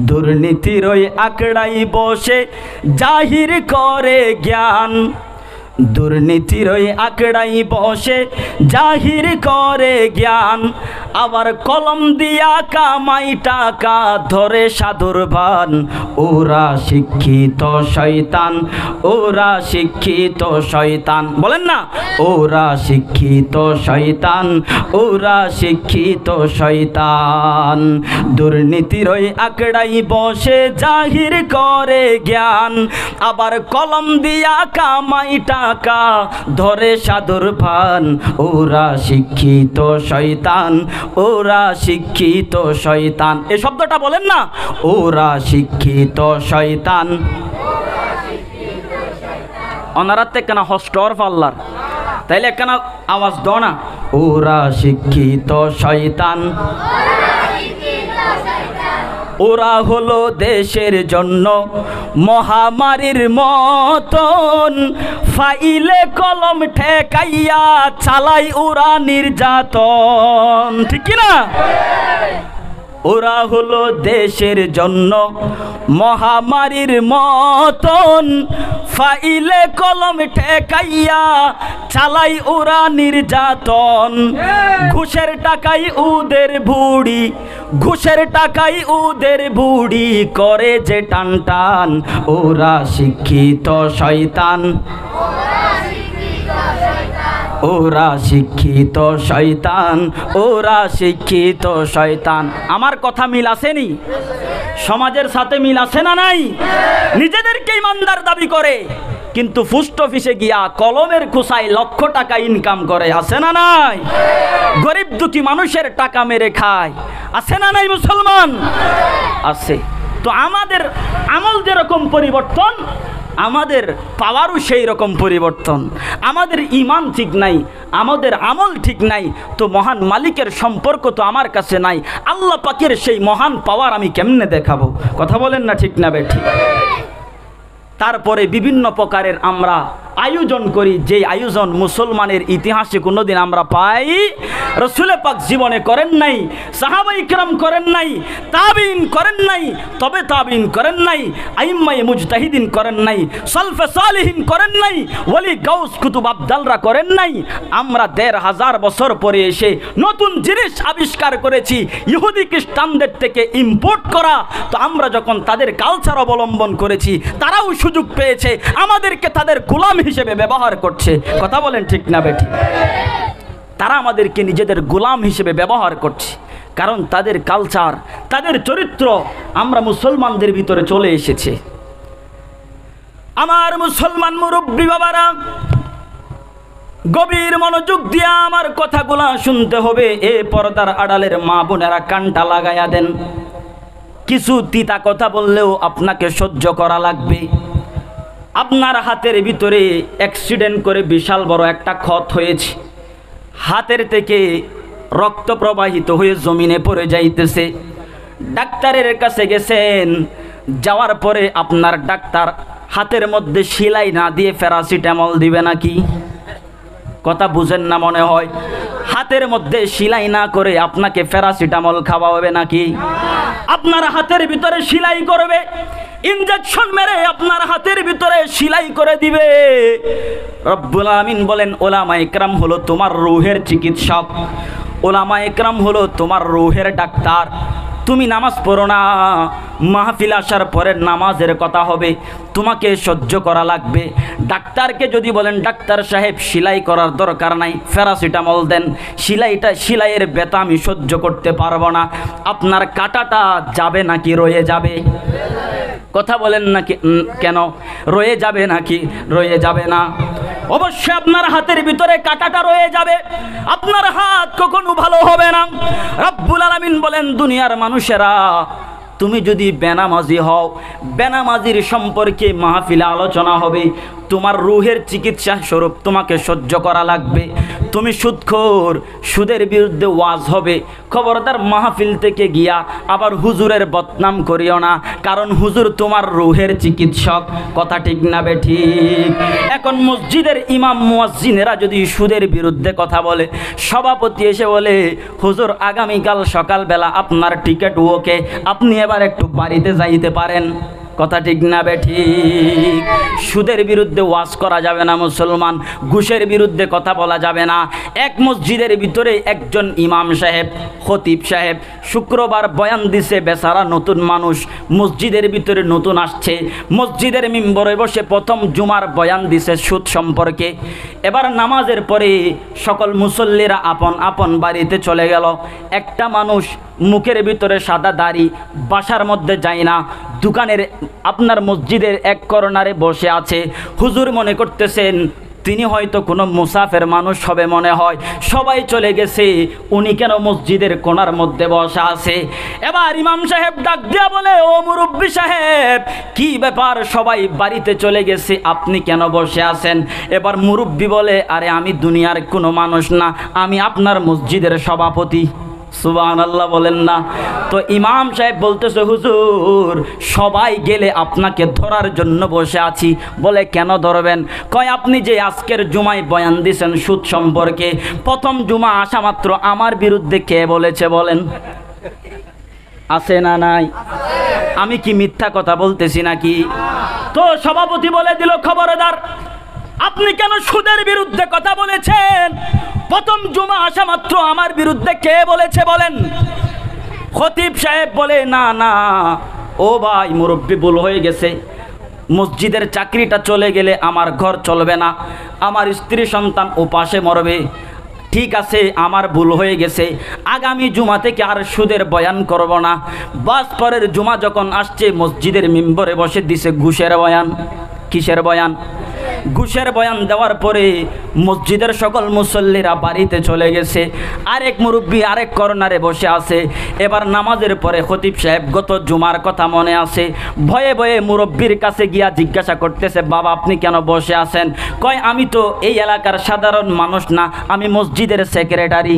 দুর্নীতির ওই আঁকড়াই বসে জাহির করে জ্ঞান, দুর্নীতির ওই আঁকড়াই বসে জাহির করে জ্ঞান, আবার কলম দিয়া কামাই টাকা ধরে সাধুর ভান। ওরা শিক্ষিত শয়তান, ওরা শিক্ষিত শয়তান, বলেন না ওরা শিক্ষিত শয়তান, ওরা শিক্ষিত শয়তান। দুর্নীতির ওই আঁকড়াই বসে জাহির করে জ্ঞান, আবার কলম দিয়া কামাই টাকা ধরে সাধুর ভান। ওরা শিক্ষিত শয়তান, ওরা শিক্ষিত শয়তান। এই শব্দটা বলেন না, ওরা শিক্ষিত শয়তান। অনারাতে কেন হস্টর পাল্লার, তাইলে কেন আওয়াজ দাও না, ওরা শিক্ষিত শয়তান। ওরা হলো দেশের জন্য মহামারীর মতন, ফাইলে কলম ঠেকাইয়া চালাই ওরা নির্যাতন, ঠিক কিনা? ওরা হলো দেশের জন্য মহামারীর মতন, ফাইলে কলম ঠেকাইয়া চালাই ওরা নির্যাতন। ঘুষের টাকাই উদের বুড়ি, ঘুষের টাকাই উদের বুড়ি করে যে টান টান। ওরা শিক্ষিত শয়তান, ওরা শিক্ষিত শয়তান, ওরা শিক্ষিত শয়তান। আমার কথা মিল আসেনি? সমাজের সাথে মিল আছে না নাই? নিজেদেরকে ইমানদার দাবি করে, কিন্তু পোস্ট অফিসে গিয়া কলমের খোসায় লক্ষ টাকা ইনকাম করে, আছে না নাই? গরিব দুঃখী মানুষের টাকা মেরে খায়, আছে না নাই মুসলমান? আছে। তো আমাদের আমল যেরকম পরিবর্তন, আমাদের পাওয়ারও সেই রকম পরিবর্তন। আমাদের ইমান ঠিক নাই, আমাদের আমল ঠিক নাই, তো মহান মালিকের সম্পর্ক তো আমার কাছে নাই। আল্লাহ পাকের সেই মহান পাওয়ার আমি কেমনে দেখাবো? কথা বলেন না, ঠিক না বেঠিক? তারপরে বিভিন্ন প্রকারের আমরা আয়োজন করি, যে আয়োজন মুসলমানের ইতিহাসে কোনোদিন আমরা পাই। রাসূল পাক জীবনে করেন নাই, সাহাবায়ে কেরাম করেন নাই, তাবিঈন করেন নাই, তবে তাবিঈন করেন নাই, আইম্মায়ে মুজতাহিদিন করেন নাই, সালফে সালিহিন করেন নাই, ওলি গাউস কুতুব আবদালরা করেন নাই। আমরা ১৫০০ বছর পরে এসে নতুন জিনিস আবিষ্কার করেছি, ইহুদি খ্রিস্টানদের থেকে ইম্পোর্ট করা। তো আমরা যখন তাদের কালচার অবলম্বন করেছি, তারাও সুযোগ পেয়েছে, আমাদেরকে তাদের গোলাম হিসেবে ব্যবহার করছে। কথা বলেন ঠিক না বেঠি? তারা আমাদেরকে নিজেদের গোলাম হিসেবে ব্যবহার করছে, কারণ তাদের কালচার, তাদের চরিত্র আমরা মুসলমানদের ভিতরে চলে এসেছে। আমার মুসলমান মুরব্বী বাবারা, গভীর মনোযোগ দিয়ে আমার কথাগুলা শুনতে হবে। এ পর্দার আড়ালের মা বোনেরা কানটা লাগাইয়া দেন। কিছু তিতা কথা বললেও আপনাকে সহ্য করা লাগবে। আপনার হাতের ভিতরে অ্যাক্সিডেন্ট করে বিশাল বড় একটা ক্ষত হয়েছে, হাতের থেকে রক্ত প্রবাহিত হয়ে জমিনে পড়ে যাইতেছে। ডাক্তারের কাছে গেছেন, যাওয়ার পরে আপনার ডাক্তার হাতের মধ্যে সেলাই না দিয়ে প্যারাসিটামল দিবে নাকি? কথা বুঝেন না মনে হয়। হাতের মধ্যে সেলাই না করে আপনাকে প্যারাসিটামল খাওয়াবে নাকি? আপনার হাতের ভিতরে সেলাই করবে, ইনজেকশন মেরে আপনার হাতের ভিতরে সেলাই করে দিবে। রব্বুল আমিন বলেন, ওলামায়ে কেরাম হলো তোমার রূহের চিকিৎসক, ওলামায়ে কেরাম হলো তোমার রূহের ডাক্তার। তুমি নামাজ পড়ো না, মাহফিল আসার পরে নামাজের কথা হবে, তোমাকে সহ্য করা লাগবে। ডাক্তারকে যদি বলেন, ডাক্তার সাহেব সেলাই করার দরকার নাই, প্যারাসিটামল দেন, সেলাইয়ের ব্যথা আমি সহ্য করতে পারবো না, আপনার কাটাটা যাবে নাকি রয়ে যাবে? কথা বলেন নাকি? কেন রয়ে যাবে নাকি রয়ে যাবে না? অবশ্যই আপনার হাতের ভিতরে কাঁটাটা রয়ে যাবে, আপনার হাত কখনো ভালো হবে না। রব্বুল আলামিন বলেন, দুনিয়ার মানুষেরা, তুমি যদি বেনামাজি হও, বেনামাজির সম্পর্কে মাহফিলে আলোচনা হবে, তোমার রূহের চিকিৎসা স্বরূপ তোমাকে সহ্য করা লাগবে। তুমি সুদখোর, সুদের বিরুদ্ধে ওয়াজ হবে, খবরদার মাহফিল থেকে গিয়া আবার হুজুরের বদনাম করিও না, কারণ হুজুর তোমার রূহের চিকিৎসক। কথা ঠিক না বেঠিক? এখন মসজিদের ইমাম মুয়াজ্জিনেরা যদি সুদের বিরুদ্ধে কথা বলে, সভাপতি এসে বলে, হুজুর আগামীকাল সকালবেলা আপনার টিকিট ওকে, আপনি এবার একটু বাড়িতে যাইতে পারেন। কথা ঠিক না বেঠিক? সুদের বিরুদ্ধে ওয়াজ করা যাবে না মুসলমান, ঘুষের বিরুদ্ধে কথা বলা যাবে না। এক মসজিদের ভিতরে একজন ইমাম সাহেব, খতিব সাহেব শুক্রবার বয়ান দিছে, বেচারা নতুন মানুষ, মসজিদের ভিতরে নতুন আসছে, মসজিদের মিম্বরে বসে প্রথম জুমার বয়ান দিছে সুদ সম্পর্কে। এবার নামাজের পরে সকল মুসল্লিরা আপন আপন বাড়িতে চলে গেল। একটা মানুষ মুখের ভিতরে সাদা দাড়ি, বাসার মধ্যে যায় না, দোকানের আপনার মসজিদের এক কর্নারে বসে আছে। হুজুর মনে করতেছেন তিনি হয়তো কোনো মুসাফের মানুষ হবে মনে হয়, সবাই চলে গেছে, উনি কেন মসজিদের কোণার মধ্যে বসা আছে। এবার ইমাম সাহেব ডাক দিয়া বলে, ও মুরব্বি সাহেব, কি ব্যাপার, সবাই বাড়িতে চলে গেছে, আপনি কেন বসে আছেন? এবার মুরব্বি বলে, আরে আমি দুনিয়ার কোনো মানুষ না, আমি আপনার মসজিদের সভাপতি। সুবহানাল্লাহ বলেন না? তো ইমাম সাহেব বলতেছে, হুজুর সবাই গেলে আপনাকে ধরার জন্য বসে আছি। বলে, কেন ধরবেন? কয়, আপনি যে আজকের জুমায় বয়ান দিছেন সুদ সম্পর্কে, প্রথম জুমা আসা মাত্র আমার বিরুদ্ধে কে বলেছে বলেন? আছে না নাই? আমি কি মিথ্যা কথা বলতেছি নাকি? তো সভাপতি বলে দিল, খবরদার, আপনি কেন সুদের বিরুদ্ধে কথা বলেছেন? প্রথম জুমা আসা মাত্র আমার বিরুদ্ধে কে বলেছে বলেন? খতিব সাহেব বলে, না না, ও ভাই মুরব্বি, ভুল হয়ে গেছে, মসজিদের চাকরিটা চলে গেলে আমার ঘর চলবে না, আমার স্ত্রী সন্তান উপাসে মরবে। ঠিক আছে, আমার ভুল হয়ে গেছে, আগামী জুমা থেকে আর সুদের বয়ান করব না। বাস পরের জুমা যখন আসছে, মসজিদের মিম্বরে বসে দিছে ঘুষের বয়ান। কিসের বয়ান? ঘুষের বয়ান দেওয়ার পরে মসজিদের সকল মুসল্লিরা বাড়িতে চলে গেছে, আরেক মুরব্বী আরেক কর্নারে বসে আছে। এবার নামাজের পরে খতিব সাহেব গত জুমার কথা মনে আছে, ভয়ে ভয়ে মুরব্বীর কাছে গিয়া জিজ্ঞাসা করতেছে, বাবা আপনি কেন বসে আছেন? কয়, আমি তো এই এলাকার সাধারণ মানুষ না, আমি মসজিদের সেক্রেটারি।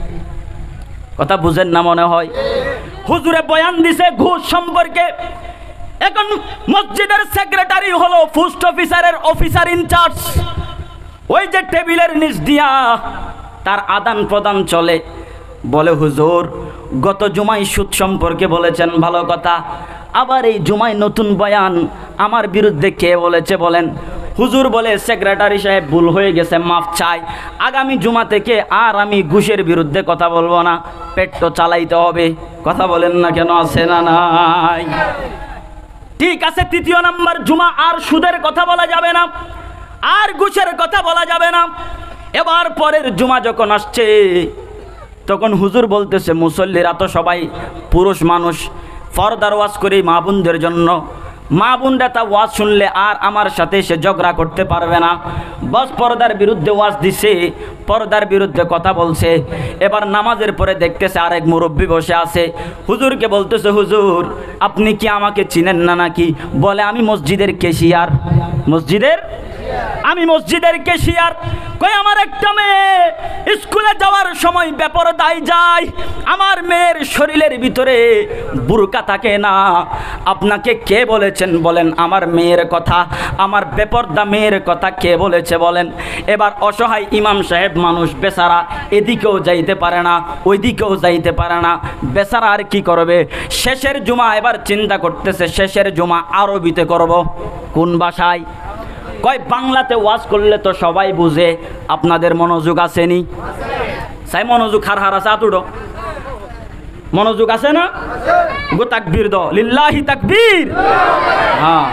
কথা বুঝেন না মনে হয়? হুজুরে বয়ান দিছে ঘুষ সম্পর্কে। এখন মসজিদের সেক্রেটারি হলো পোস্ট অফিসারের অফিসার ইনচার্জ, ওই যে টেবিলের নিচ দিয়া তার আদান প্রদান চলে। বলে, হুজুর গত জুমায় সুদ সম্পর্কে বলেছেন, ভালো কথা, আবার এই জুমায় নতুন বয়ান আমার বিরুদ্ধে কে বলেছে বলেন? হুজুর বলে, সেক্রেটারি সাহেব ভুল হয়ে গেছে, মাফ চাই, আগামী জুমা থেকে আর আমি ঘুষের বিরুদ্ধে কথা বলবো না, পেট তো চালাইতে হবে। কথা বলেন না কেন? আছে না নাই? ঠিক আছে, তৃতীয় নাম্বার জুমা আর সুদের কথা বলা যাবে না, আর ঘুষের কথা বলা যাবে না। এবার পরের জুমা যখন আসছে, তখন হুজুর বলতেছে, মুসল্লিরা তো সবাই পুরুষ মানুষ, পর্দার ওয়াজ করি মা বোনদের জন্য, মা বোনরা তা ওয়াজ শুনলে আর আমার সাথে সে ঝগড়া করতে পারবে না। বস পর্দার বিরুদ্ধে ওয়াজ দিছে, পর্দার বিরুদ্ধে কথা বলছে। এবার নামাজের পরে দেখতেছে আরেক মুরব্বী বসে আছে, হুজুরকে বলতেছে, হুজুর আপনি কি আমাকে চিনেন না নাকি? বলে, আমি মসজিদের ক্যাশিয়ার। মসজিদের? আমি মসজিদের ক্যাশিয়ার। কই, আমার একটা মেয়ে স্কুলে যাওয়ার সময় বেপরদায় যায়, আমার মেয়ের শরীরের ভিতরে বুরকা থাকে না। আপনাকে কে বলেছেন বলেন আমার মেয়ের কথা, আমার বেপরদা মেয়ের কথা কে বলেছে বলেন? এবার অসহায় ইমাম সাহেব মানুষ, বেচারা এদিকেও যাইতে পারে না, ওইদিকেও যাইতে পারে না, বেচারা আর কি করবে? শেষের জুমা এবার চিন্তা করতেছে, শেষের জুমা আরবিতে করব। কোন ভাষায়? কয়, বাংলাতে ওয়াজ করলে তো সবাই বুঝে, আপনাদের মনোযোগ আসেনি? সাই মনোযোগ হার হার আছে, আতুড়ো মনোযোগ আছে না? গো তাকবীর দাও, লিল্লাহি তাকবীর। হ্যাঁ,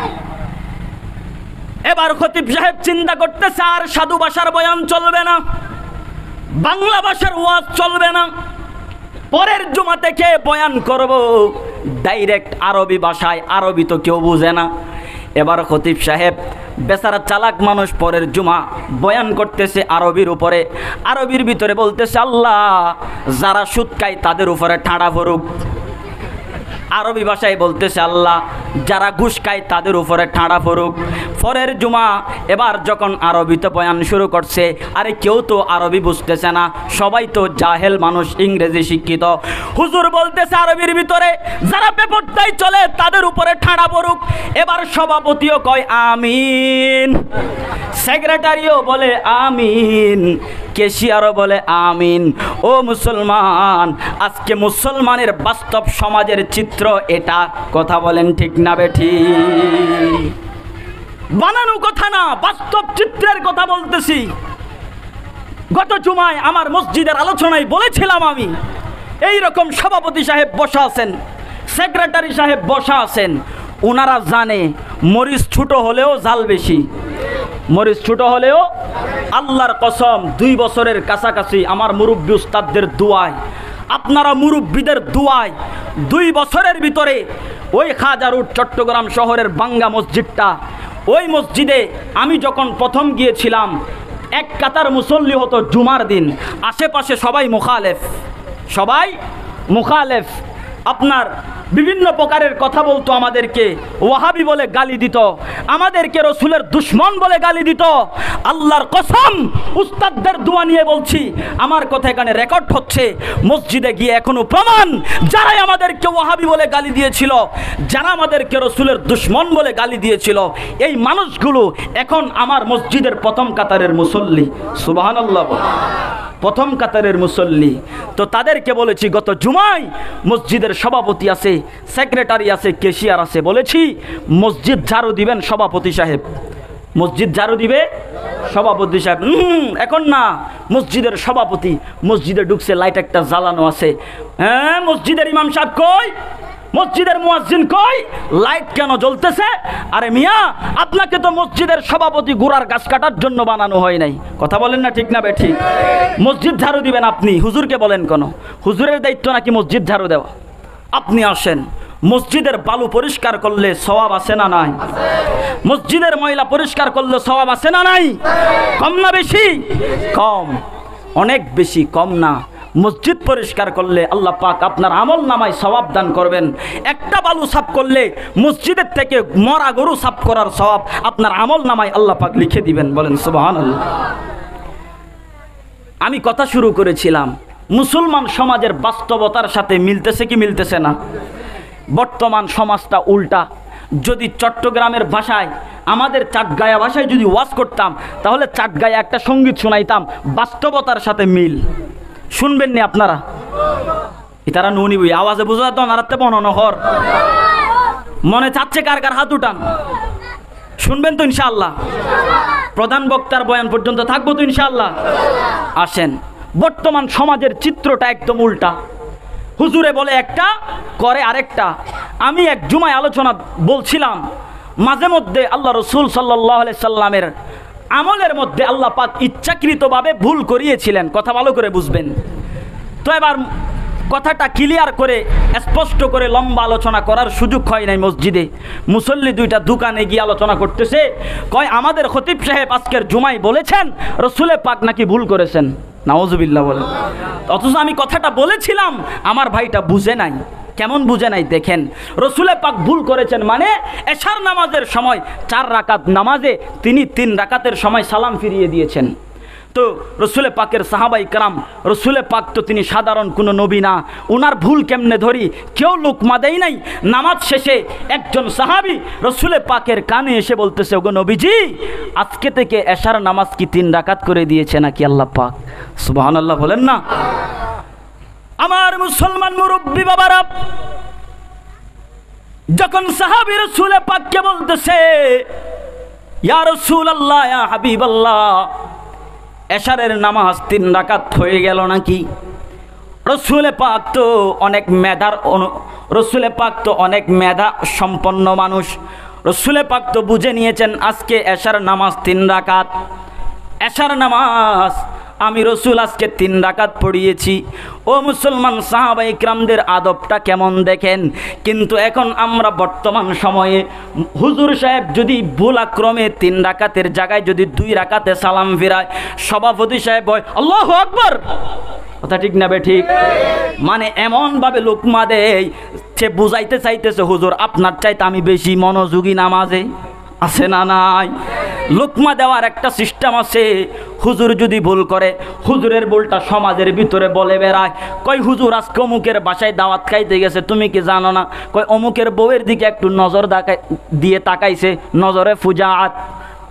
এবার খতিব সাহেব চিন্তা করতেছে, আর সাধু ভাষার বয়ান চলবে না, বাংলা ভাষার ওয়াজ চলবে না, পরের জুমা থেকে বয়ান করব ডাইরেক্ট আরবি ভাষায়, আরবি তো কেউ বুঝে না। এবার খতিব সাহেব বেচারা চালাক মানুষ, পরের জুমা বয়ান করতেছে আরবির উপরে, আরবির ভিতরে বলতেছে, আল্লাহ যারা সুদ খায় তাদের উপরে ঠাড়া পড়ুক। আরবি ভাষায় বলতেছে, আল্লাহ যারা ঘুষ খায় তাদের উপরে ঠাড়া পড়ুক। পরের জুমা এবার যখন আরবিতে বয়ান শুরু করছে, আরে কেউ তো আরবি বুঝতেছে না, সবাই তো জাহেল মানুষ, ইংরেজি শিক্ষিত। হুজুর বলতেছে আরবির ভিতরে, যারা বেপরদায় চলে তাদের উপরে ঠাড়া পড়ুক। এবার সভাপতিও কয় আমিন, সেক্রেটারিও বলে আমিন, ক্যাশিয়ারও বলে আমিন। ও মুসলমান, আজকে মুসলমানের বাস্তব সমাজের চিত্র এটা। কথা বলেন ঠিক না বেঠি? বানানো কথা না, বাস্তব চিত্রের কথা বলতেছি। গত জুমায় আমার মসজিদের আলোচনায় বলেছিলাম আমি, এই রকম সভাপতি সাহেব বসা আছেন, সেক্রেটারি সাহেব বসা আছেন, ওনারা জানে মরিচ ছোট হলেও জাল বেশি। মরিচ ছোট হলেও আল্লাহর কসম 2 বছরের কাছাকাছি আমার মুরব্বী উস্তাদদের দোয়ায়, আপনারা মুরব্বীদের দোয়ায় 2 বছরের ভিতরে ওই খাজা রোড চট্টগ্রাম শহরের বাঙ্গা মসজিদটা, ওই মসজিদে আমি যখন প্রথম গিয়েছিলাম 1 কাতার মুসল্লি হতো জুমার দিন। আশেপাশে সবাই মুখালেফ, সবাই মুখালেফ। আপনার বিভিন্ন প্রকারের কথা বলতো, আমাদেরকে ওয়াহাবি বলে গালি দিত, আমাদেরকে রসুলের দুশ্মন বলে গালি দিত। আল্লাহর কসম উস্তাদদের দোয়া নিয়ে বলছি, আমার কথা এখানে রেকর্ড হচ্ছে, মসজিদে গিয়ে এখনো প্রমাণ, যারাই আমাদেরকে ওয়াহাবি বলে গালি দিয়েছিল, যারা আমাদেরকে রসুলের দুশ্মন বলে গালি দিয়েছিল, এই মানুষগুলো এখন আমার মসজিদের প্রথম কাতারের মুসল্লি। সুবহানাল্লাহ, প্রথম কাতারের মুসল্লি। তো তাদেরকে বলেছি গত জুমায়, মসজিদের সভাপতি আছে, সেক্রেটারি আছে, ক্যাশিয়ার আছে, বলেছি মসজিদ ঝাড়ু দিবেন সভাপতি সাহেব, মসজিদ ঝাড়ু দিবে সভাপতি সাহেব। এখন না, মসজিদের সভাপতি মসজিদে ঢুকছে, লাইট একটা জ্বালানো আছে। হ্যাঁ, মসজিদের ইমাম সাহেব কই? মসজিদের মুয়াজ্জিন কই? লাইট কেন জ্বলতেছে? আরে মিয়া, আপনাকে তো মসজিদের সভাপতি গোড়ার গাছ কাটার জন্য বানানো হয় নাই। কথা বলেন না, ঠিক না বেঠি? মসজিদ ঝাড়ু দিবেন আপনি, হুজুরকে বলেন কেন? হুজুরের দায়িত্ব নাকি মসজিদ ঝাড়ু দেওয়া? আপনি আসেন, মসজিদের বালু পরিষ্কার করলে সওয়াব আছে না নাই? মসজিদের ময়লা পরিষ্কার করলে সওয়াব আছে না নাই? কম না বেশি? কম, অনেক বেশি, কম না। মসজিদ পরিষ্কার করলে আল্লাহ পাক আপনার আমল নামায় সওয়াব দান করবেন। একটা বালু সাফ করলে মসজিদের থেকে মরা গরু সাফ করার সওয়াব আপনার আমল নামায় আল্লাহ পাক লিখে দিবেন। বলেন সুবহানাল্লাহ। আমি কথা শুরু করেছিলাম, মুসলমান সমাজের বাস্তবতার সাথে মিলতেছে কি মিলতেছে না? বর্তমান সমাজটা উল্টা। যদি চট্টগ্রামের ভাষায়, আমাদের চাটগায়া ভাষায় যদি ওয়াজ করতাম, তাহলে চাটগায়া একটা সঙ্গীত শোনাইতাম, বাস্তবতার সাথে মিল। শুনবেন নি আপনারা? তারা নুনি বই আওয়াজে বুঝা তো নারাতে বনন হর মনে চাচ্ছে কার কার হাত উঠান। শুনবেন তো ইনশাআল্লাহ? প্রধান বক্তার বয়ান পর্যন্ত থাকবো তো ইনশাআল্লাহ? আসেন, বর্তমান সমাজের চিত্রটা একদম উল্টা। হুজুরে বলে একটা, করে আরেকটা। আমি এক জুমায় আলোচনা বলছিলাম, মাঝে মধ্যে আল্লাহ রসুল সাল্লাল্লাহু আলাইহি সাল্লামের আমলের মধ্যে আল্লাহ পাক ইচ্ছাকৃতভাবে ভুল করিয়েছিলেন। কথা ভালো করে বুঝবেন তো। এবার কথাটা ক্লিয়ার করে স্পষ্ট করে লম্বা আলোচনা করার সুযোগ হয় নাই। মসজিদে মুসল্লি 2টা দোকানে গিয়ে আলোচনা করতেছে, কয় আমাদের খতিব সাহেব আজকের জুমায় বলেছেন রসুলে পাক নাকি ভুল করেছেন। নাউজুবিল্লাহ বলেন। অথচ আমি কথাটা বলেছিলাম, আমার ভাইটা বুঝে নাই। কেমন বুঝে নাই দেখেন, রসুলে পাক ভুল করেছেন মানে এশার নামাজের সময় 4 রাকাত নামাজে তিনি 3 রাকাতের সময় সালাম ফিরিয়ে দিয়েছেন। তো রসুলে পাকের সাহাবাই کرام, রসুলে পাক তো তিনি সাধারণ কোনো নবী না, ওনার ভুল কেমনে ধরি? কেউ লুকমা দেয় নাই। নামাজ শেষে একজন সাহাবী রসুলে পাকের কানে এসে বলতেছে, ওগো নবীজি, আজকে থেকে এশার নামাজ কি 3 রাকাত করে দিয়েছে নাকি আল্লাহ পাক? সুবহানাল্লাহ বলেন না। আমার মুসলমান মুরব্বী বাবারা, যখন সাহাবী রসুলে পাককে বলতেছে, ইয়া রাসূলুল্লাহ, ইয়া হাবিবাল্লাহ, এশারের নামাজ 3 রাকাত হয়ে গেল নাকি? রসুলে পাক তো অনেক মেধা সম্পন্ন মানুষ। রসুলে পাক তো বুঝে নিয়েছেন আজকে এশার নামাজ 3 রাকাত। এশার নামাজ আমি রসুল আজকে 3 রাকাত পড়িয়েছি। ও মুসলমান সাহাবায়ে কিরামদের আদবটা কেমন দেখেন। কিন্তু এখন আমরা বর্তমান সময়ে হুজুর সাহেব যদি ভুলাক্রমে 3 রাকাতের জায়গায় যদি 2 রাকাতে সালাম ফিরায়, সভাপতি সাহেব বলে আল্লাহু আকবার। কথা ঠিক না বে ঠিক? মানে এমনভাবে লোকমা দেয়, সে বুঝাইতে চাইতেছে হুজুর আপনার চাইতে আমি বেশি মনোযোগী নামাজে। আছে না নাই? লোকমা দেওয়ার একটা সিস্টেম আছে। হুজুর যদি ভুল করে, হুজুরের ভুলটা সমাজের ভিতরে বলে বেড়ায়, কই হুজুর আজকে অমুকের বাসায় দাওয়াত খাইতে গেছে, তুমি কি জানো না? কই অমুকের বউয়ের দিকে একটু নজর দিয়ে তাকাইছে, নজরে ফুজাআত।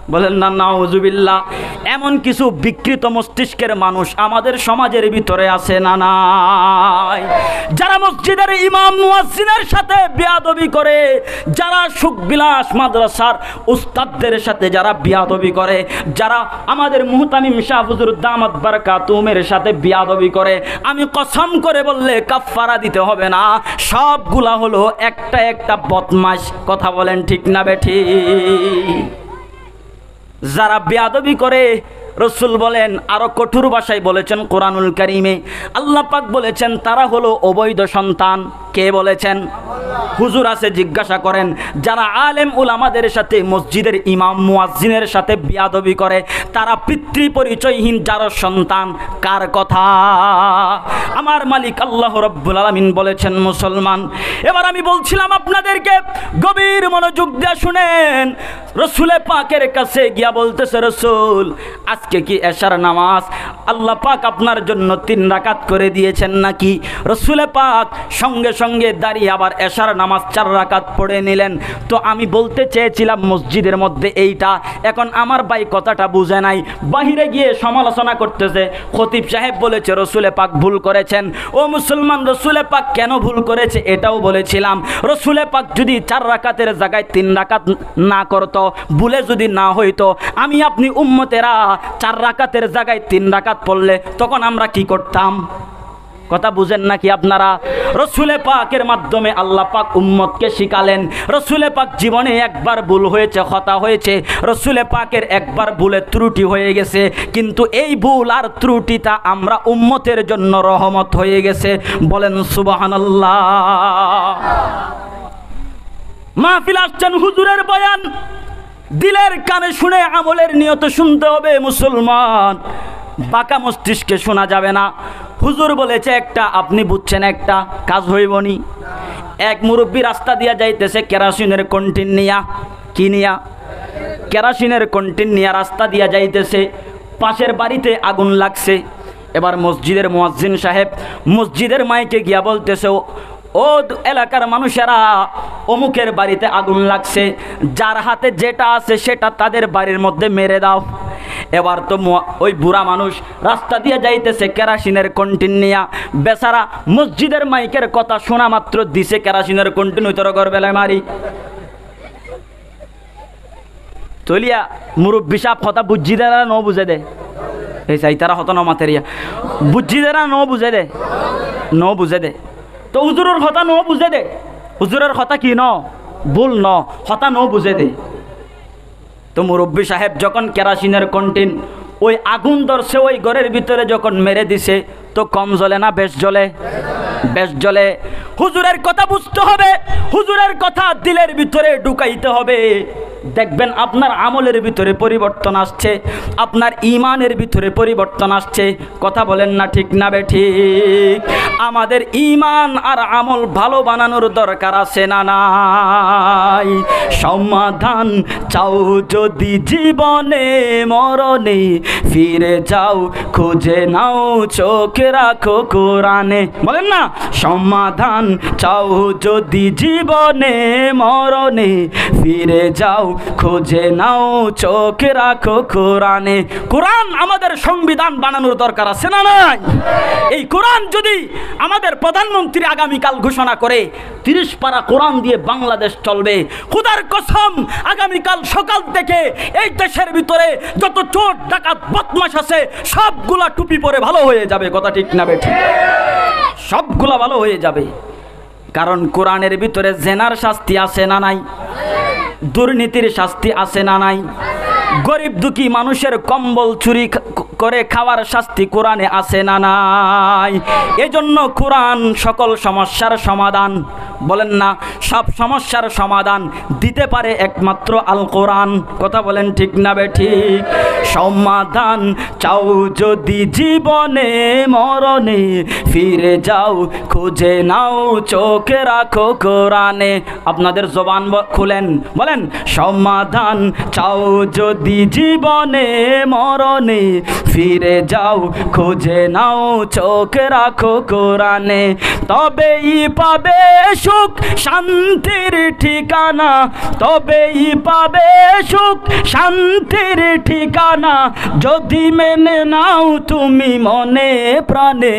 বলেন না নাউজুবিল্লাহ। এমন কিছু বিকৃত মস্তিষ্কের মানুষ আমাদের সমাজের ভিতরে আছে না নাই? যারা মসজিদের ইমাম মুয়াজ্জিনের সাথে বেয়াদবি করে, যারা সুখবিলাস মাদ্রাসার উস্তাদদের সাথে যারা বেয়াদবি করে, যারা আমাদের মুহতামিম শাহ হুজুর দামাত বারাকাতুহুমের সাথে বেয়াদবি করে, আমি কসম করে বললে কাফারা দিতে হবে না, সবগুলা হলো একটা একটা বদমাশ। কথা বলেন ঠিক না বেঠিক? যারা বেয়াদবি করে, রসুল বলেন, আরো কঠোর ভাষায় বলেছেন কোরআনুল কারীমে, আল্লাহ পাক বলেছেন তারা হলো অবৈধ সন্তান। কে বলেছেন? হুজুর আছে, জিজ্ঞাসা করেন। যারা আলেম উলামাদের সাথে, মসজিদের ইমাম মুয়াজ্জিনের সাথে বেয়াদবি করে, তারা পিতৃ পরিচয়হীন যারা সন্তান। কার কথা? আমার মালিক আল্লাহ রাব্বুল আলামিন বলেছেন মুসলমান। এবার আমি বলছিলাম আপনাদেরকে, গভীর মনোযোগ দিয়ে শুনেন। রসুলে পাকের কাছে গিয়া বলতেছে, রসুল আজকে কি এশার নামাজ আল্লাহ পাক আপনার জন্য 3 রাকাত করে দিয়েছেন নাকি? রসুলে পাক সঙ্গে সঙ্গে দাঁড়িয়ে আবার এশার নামাজ 4 রাকাত পড়ে নিলেন। তো আমি বলতে চেয়েছিলাম মসজিদের মধ্যে এইটা, এখন আমার ভাই কথাটা বুঝে নাই, বাহিরে গিয়ে সমালোচনা করতেছে। খতিব সাহেব বলেছে রসুলে পাক ভুল করেছেন। ও মুসলমান, রসুলে পাক কেন ভুল করেছে এটাও বলেছিলাম। রসুলে পাক যদি 4 রাকাতের জায়গায় 3 রাকাত না করতো, ভুলে যদি না হইতো, আমি আপনি উম্মতেরা 4 রাকাতের জায়গায় 3 রাকাত পড়লে তখন আমরা কি করতাম? কথা বুঝেন নাকি আপনারা? রসুলে পাকের মাধ্যমে আল্লাহ পাক উম্মতকে শিখালেন। রসুলে পাক জীবনে একবার ভুল হয়েছে, খতা হয়েছে, রসুলে পাকের একবার ভুলে ত্রুটি হয়ে গেছে, কিন্তু এই ভুল আর ত্রুটিটা আমরা উম্মতের জন্য রহমত হয়ে গেছে। বলেন সুবহানাল্লাহ। মাহফিল আসছেন, হুজুরের বয়ান দিলের কানে শুনে আমলের নিয়তে শুনতে হবে মুসলমান, বাঁকা মস্তিষ্কে শোনা যাবে না। হুজুর বলেছে একটা, আপনি বুঝছেন একটা, কাজ হইবনি। এক মুরব্বী রাস্তা দিয়া যাইতেছে কেরাসিনের কন্টিন নিয়া, কি নিয়া? কেরাসিনের কন্টিন নিয়া রাস্তা দিয়া যাইতেছে, পাশের বাড়িতে আগুন লাগছে। এবার মসজিদের মুয়াজ্জিন সাহেব মসজিদের মাইকে গিয়া বলতেছে, ও এলাকার মানুষেরা, অমুকের বাড়িতে আগুন লাগছে, যার হাতে যেটা আছে সেটা তাদের বাড়ির মধ্যে মেরে দাও। এবার তো ওই বুড়া মানুষ রাস্তা দিয়ে যাইতেছে কেরাসিনের কন্টিন নিয়া, বেচারা মসজিদের মাইকের কথা শোনা মাত্র দিছে কেরাসিনের কন্টিন উত্তর বেলায় মারি চলিয়া। মুরব্বী সাহেব কথা বুঝি দেরা ন বুঝে দে, এই চাই তারা হত নমাতেরিয়া বুঝি দেরা ন বুঝে দে, ন বুঝে দে। তো হুজুরের কথা ন বুঝে দে, হুজুরের কথা কি ন ভুল ন কথা ন বুঝে দে। তো মুরব্বী সাহেব যখন কেরাসিনের কন্টিন ওই আগুন ধরছে, ওই ঘরের ভিতরে যখন মেরে দিছে, তো কম জ্বলে না বেশ জ্বলে? বেশ জ্বলে। হুজুরের কথা বুঝতে হবে, হুজুরের কথা দিলের ভিতরে ঢুকাইতে হবে। দেখবেন আপনার আমলের ভিতরে পরিবর্তন আসছে, আপনার ইমানের ভিতরে পরিবর্তন আসছে। কথা বলেন না ঠিক না বেঠিক? আমাদের ইমান আর আমল ভালো বানানোর দরকার আছে না নাই? সমাধান চাও যদি জীবনে মরণে, ফিরে যাও খুঁজে নাও চোখে রাখো কোরআনে। বলেন না, সমাধান চাও যদি জীবনে মরণে, ফিরে যাও খুঁজে নাও চোখে রাখো কোরআনে। কোরআন আমাদের সংবিধান বানানোর দরকার আছে না নাই? এই কোরআন যদি আমাদের প্রধানমন্ত্রী আগামীকাল ঘোষণা করে 30 পারা কোরআন দিয়ে বাংলাদেশ চলবে, খোদার কসম আগামীকাল সকাল থেকে এই দেশের ভিতরে যত চোর ডাকাত বদমাশ আছে সবগুলা টুপি পরে ভালো হয়ে যাবে। কথা ঠিক না বেঠিক? সবগুলা ভালো হয়ে যাবে। কারণ কোরআনের ভিতরে জেনার শাস্তি আছে না নাই? দুর্নীতির শাস্তি আছে না নাই? গরিব দুঃখী মানুষের কম্বল চুরি করে খাওয়ার শাস্তি কোরআনে আছে না নাই? এজন্য কোরআন সকল সমস্যার সমাধান। বলেন না, সব সমস্যার সমাধান দিতে পারে একমাত্র আল কোরআন। কথা বলেন ঠিক না বেঠিক? সমাধান চাও যদি জীবনে মরণে, ফিরে যাও খুঁজে নাও চোখে রাখো কোরআনে। আপনাদের জবান খুলেন, বলেন সমাধান চাও যদি জীবনে মরণে, ফিরে যাও খুঁজে নাও চোখে রাখো কোরআনে। তবেই পাবে সুখ শান্তির ঠিকানা, তবেই পাবে সুখ শান্তির ঠিকানা, যদি মেনে নাও তুমি মনে প্রাণে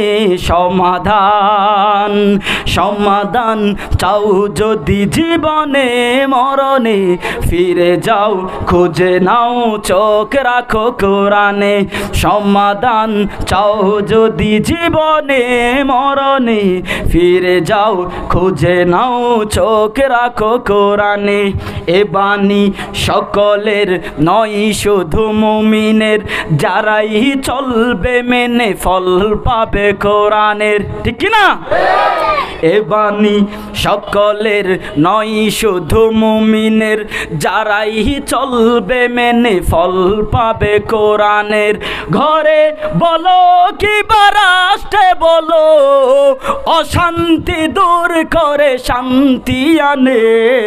সমাধান। সমাধান চাও যদি জীবনে মরণে, ফিরে যাও খুঁজে নাও চোখ রাখো কোরআনে। সমাধান চাও যদি জীবনে মরণে, ফিরে যাও খুঁজে নাও চোখ রাখো কোরআনে। এ বাণী সকলের নয় শুধু মুমিনের, যারাই চলবে মেনে ফল পাবে কোরআনের, ঠিক কি না? এ বাণী সকলের নয় শুধু মুমিনের, যারাই চলবে মেনে ফল পাবে কোরআনের। ঘরে বলো কিংবা রাষ্ট্রে বলো, অশান্তি দূর করে শান্তি আনে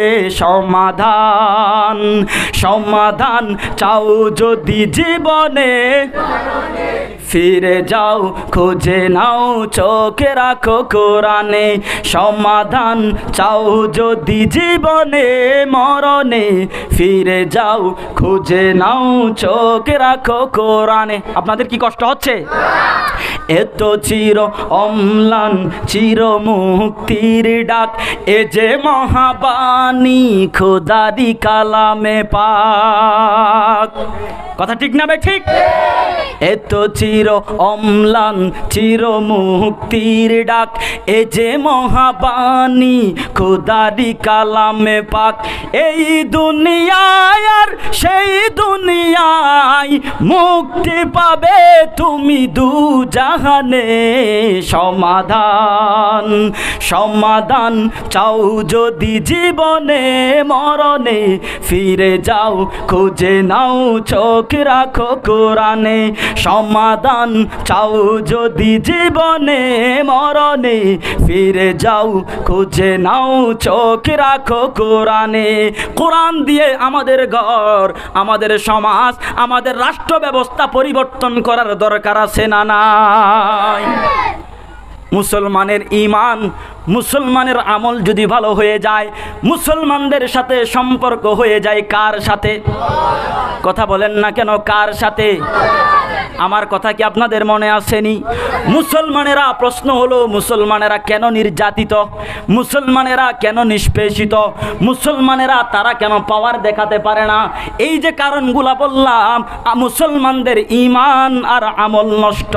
সমাধান। সমাধান চাও যদি জীবনে, ফিরে যাও খুঁজে নাও চোখে রাখো কোরআনে। সমাধান চাও যদি জীবনে মরণে, ফিরে যাও খুঁজে নাও চোখে রাখো কোরআনে। আপনাদের কি কষ্ট হচ্ছে? এত চির অম্লান চির মুক্তির ডাক, এ যে মহাবাণী খোদারি কালামে পাক। কথা ঠিক না ভাই? ঠিক। এত চির অম্লান চির মুক্তির ডাক, এ যে মহাবাণী খোদারি কালামে পাক। এই দুনিয়ায় আর সেই দুনিয়ায় মুক্তি পাবে তুমি দু জাহানে সমাধান। সমাধান চাও যদি জীবনে মরণে, ফিরে যাও খুঁজে নাও চোখ রাখো কোরআনে। সমাধান চাও যদি জীবনে মরণে, ফিরে যাও খুঁজে নাও চোখ রাখো কোরআনে। কোরআন দিয়ে আমাদের ঘর, আমাদের সমাজ, আমাদের রাষ্ট্র ব্যবস্থা পরিবর্তন করার দরকার আছে না নাই? মুসলমানের ঈমান, মুসলমানের আমল যদি ভালো হয়ে যায়, মুসলমানদের সাথে সম্পর্ক হয়ে যায় কার সাথে? কথা বলেন না কেন, কার সাথে? আমার কথা কি আপনাদের মনে আসেনি? মুসলমানেরা, প্রশ্ন হলো মুসলমানেরা কেন নির্যাতিত, মুসলমানেরা কেন নিষ্পেষিত, মুসলমানেরা তারা কেন পাওয়ার দেখাতে পারে না? এই যে কারণগুলা বললাম, মুসলমানদের ঈমান আর আমল নষ্ট।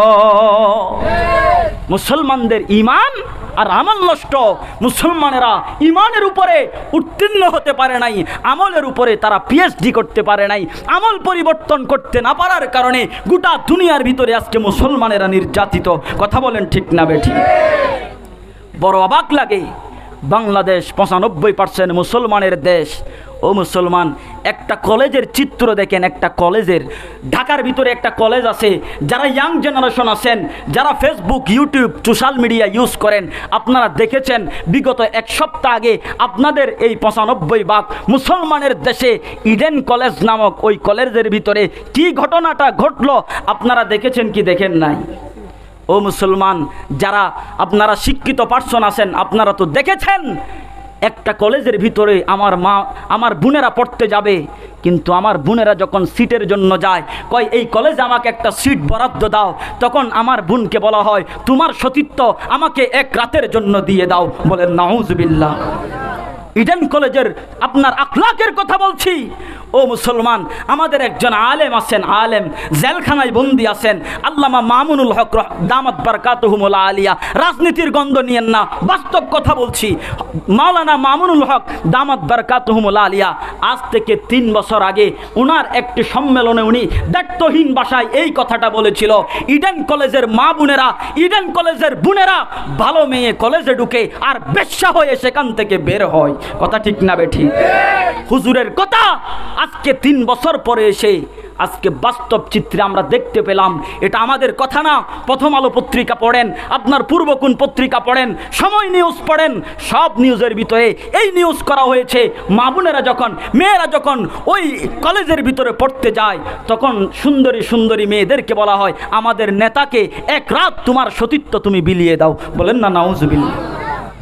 মুসলমানদের ঈমান আর আমল নষ্ট। মুসলমানেরা ঈমানের উপরে উত্তীর্ণ হতে পারে নাই, আমলের উপরে তারা পিএইচডি করতে পারে নাই। আমল পরিবর্তন করতে না পারার কারণে গোটা দুনিয়ার ভিতরে আজকে মুসলমানেরা নির্যাতিত। কথা বলেন ঠিক না বেঠিক? বড় অবাক লাগে, বাংলাদেশ 95% মুসলমানের দেশ। ও মুসলমান, একটা কলেজের চিত্র দেখেন, একটা কলেজের, ঢাকার ভিতরে একটা কলেজ আছে। যারা ইয়াং জেনারেশন আছেন, যারা Facebook, YouTube, social media use করেন, আপনারা দেখেছেন বিগত এক সপ্তাহ আগে আপনাদের এই 95% মুসলমানের দেশে ইডেন কলেজ নামক ওই কলেজের ভিতরে কি ঘটনাটা ঘটলো আপনারা দেখেছেন কি দেখেন নাই? ও মুসলমান, যারা আপনারা শিক্ষিত পার্সন আছেন, আপনারা তো দেখেছেন একটা কলেজের ভিতরে আমার মা, আমার বোনেরা পড়তে যাবে, কিন্তু আমার বোনেরা যখন সিটের জন্য যায়, কয় এই কলেজে আমাকে একটা সিট বরাদ্দ দাও, তখন আমার বোনকে বলা হয় তোমার সতীত্ব আমাকে এক রাতের জন্য দিয়ে দাও। বলেন নাউজুবিল্লাহ। ইডেন কলেজের আপনার আখলাকের কথা বলছি। ও মুসলমান, আমাদের একজন আলেম আছেন, আলেম জেলখানায় বন্দি আছেন, আল্লামা মামুনুল হক দামাত বারকাতুহুমুল আলিয়া। রাজনীতির গন্ধ নিয়েন না, বাস্তব কথা বলছি। মাওলানা মামুনুল হক দামাত বারকাতুহুমুল আলিয়া আজ থেকে 3 বছর আগে ওনার একটি সম্মেলনে উনি দায়িত্বহীন ভাষায় এই কথাটা বলেছিল, ইডেন কলেজের মা বোনেরা, ইডেন কলেজের বোনেরা ভালো মেয়ে কলেজে ঢুকে আর বেশ্যা হয়ে সেখান থেকে বের হয়। কথা ঠিক না বেঠিক? হুজুরের কথা আজকে 3 বছর পরে এসে আজকে বাস্তব চিত্রে আমরা দেখতে পেলাম। এটা আমাদের কথা না। প্রথম আলো পত্রিকা পড়েন, আপনার পূর্বকুণ পত্রিকা পড়েন, সময় নিউজ পড়েন, সব নিউজের ভিতরে এই নিউজ করা হয়েছে। মা বোনেরা যখন, মেয়েরা যখন ওই কলেজের ভিতরে পড়তে যায়, তখন সুন্দরী সুন্দরী মেয়েদেরকে বলা হয় আমাদের নেতাকে এক রাত তোমার সতীত্ব তুমি বিলিয়ে দাও। বলেন না নাউজুবিল্লাহ।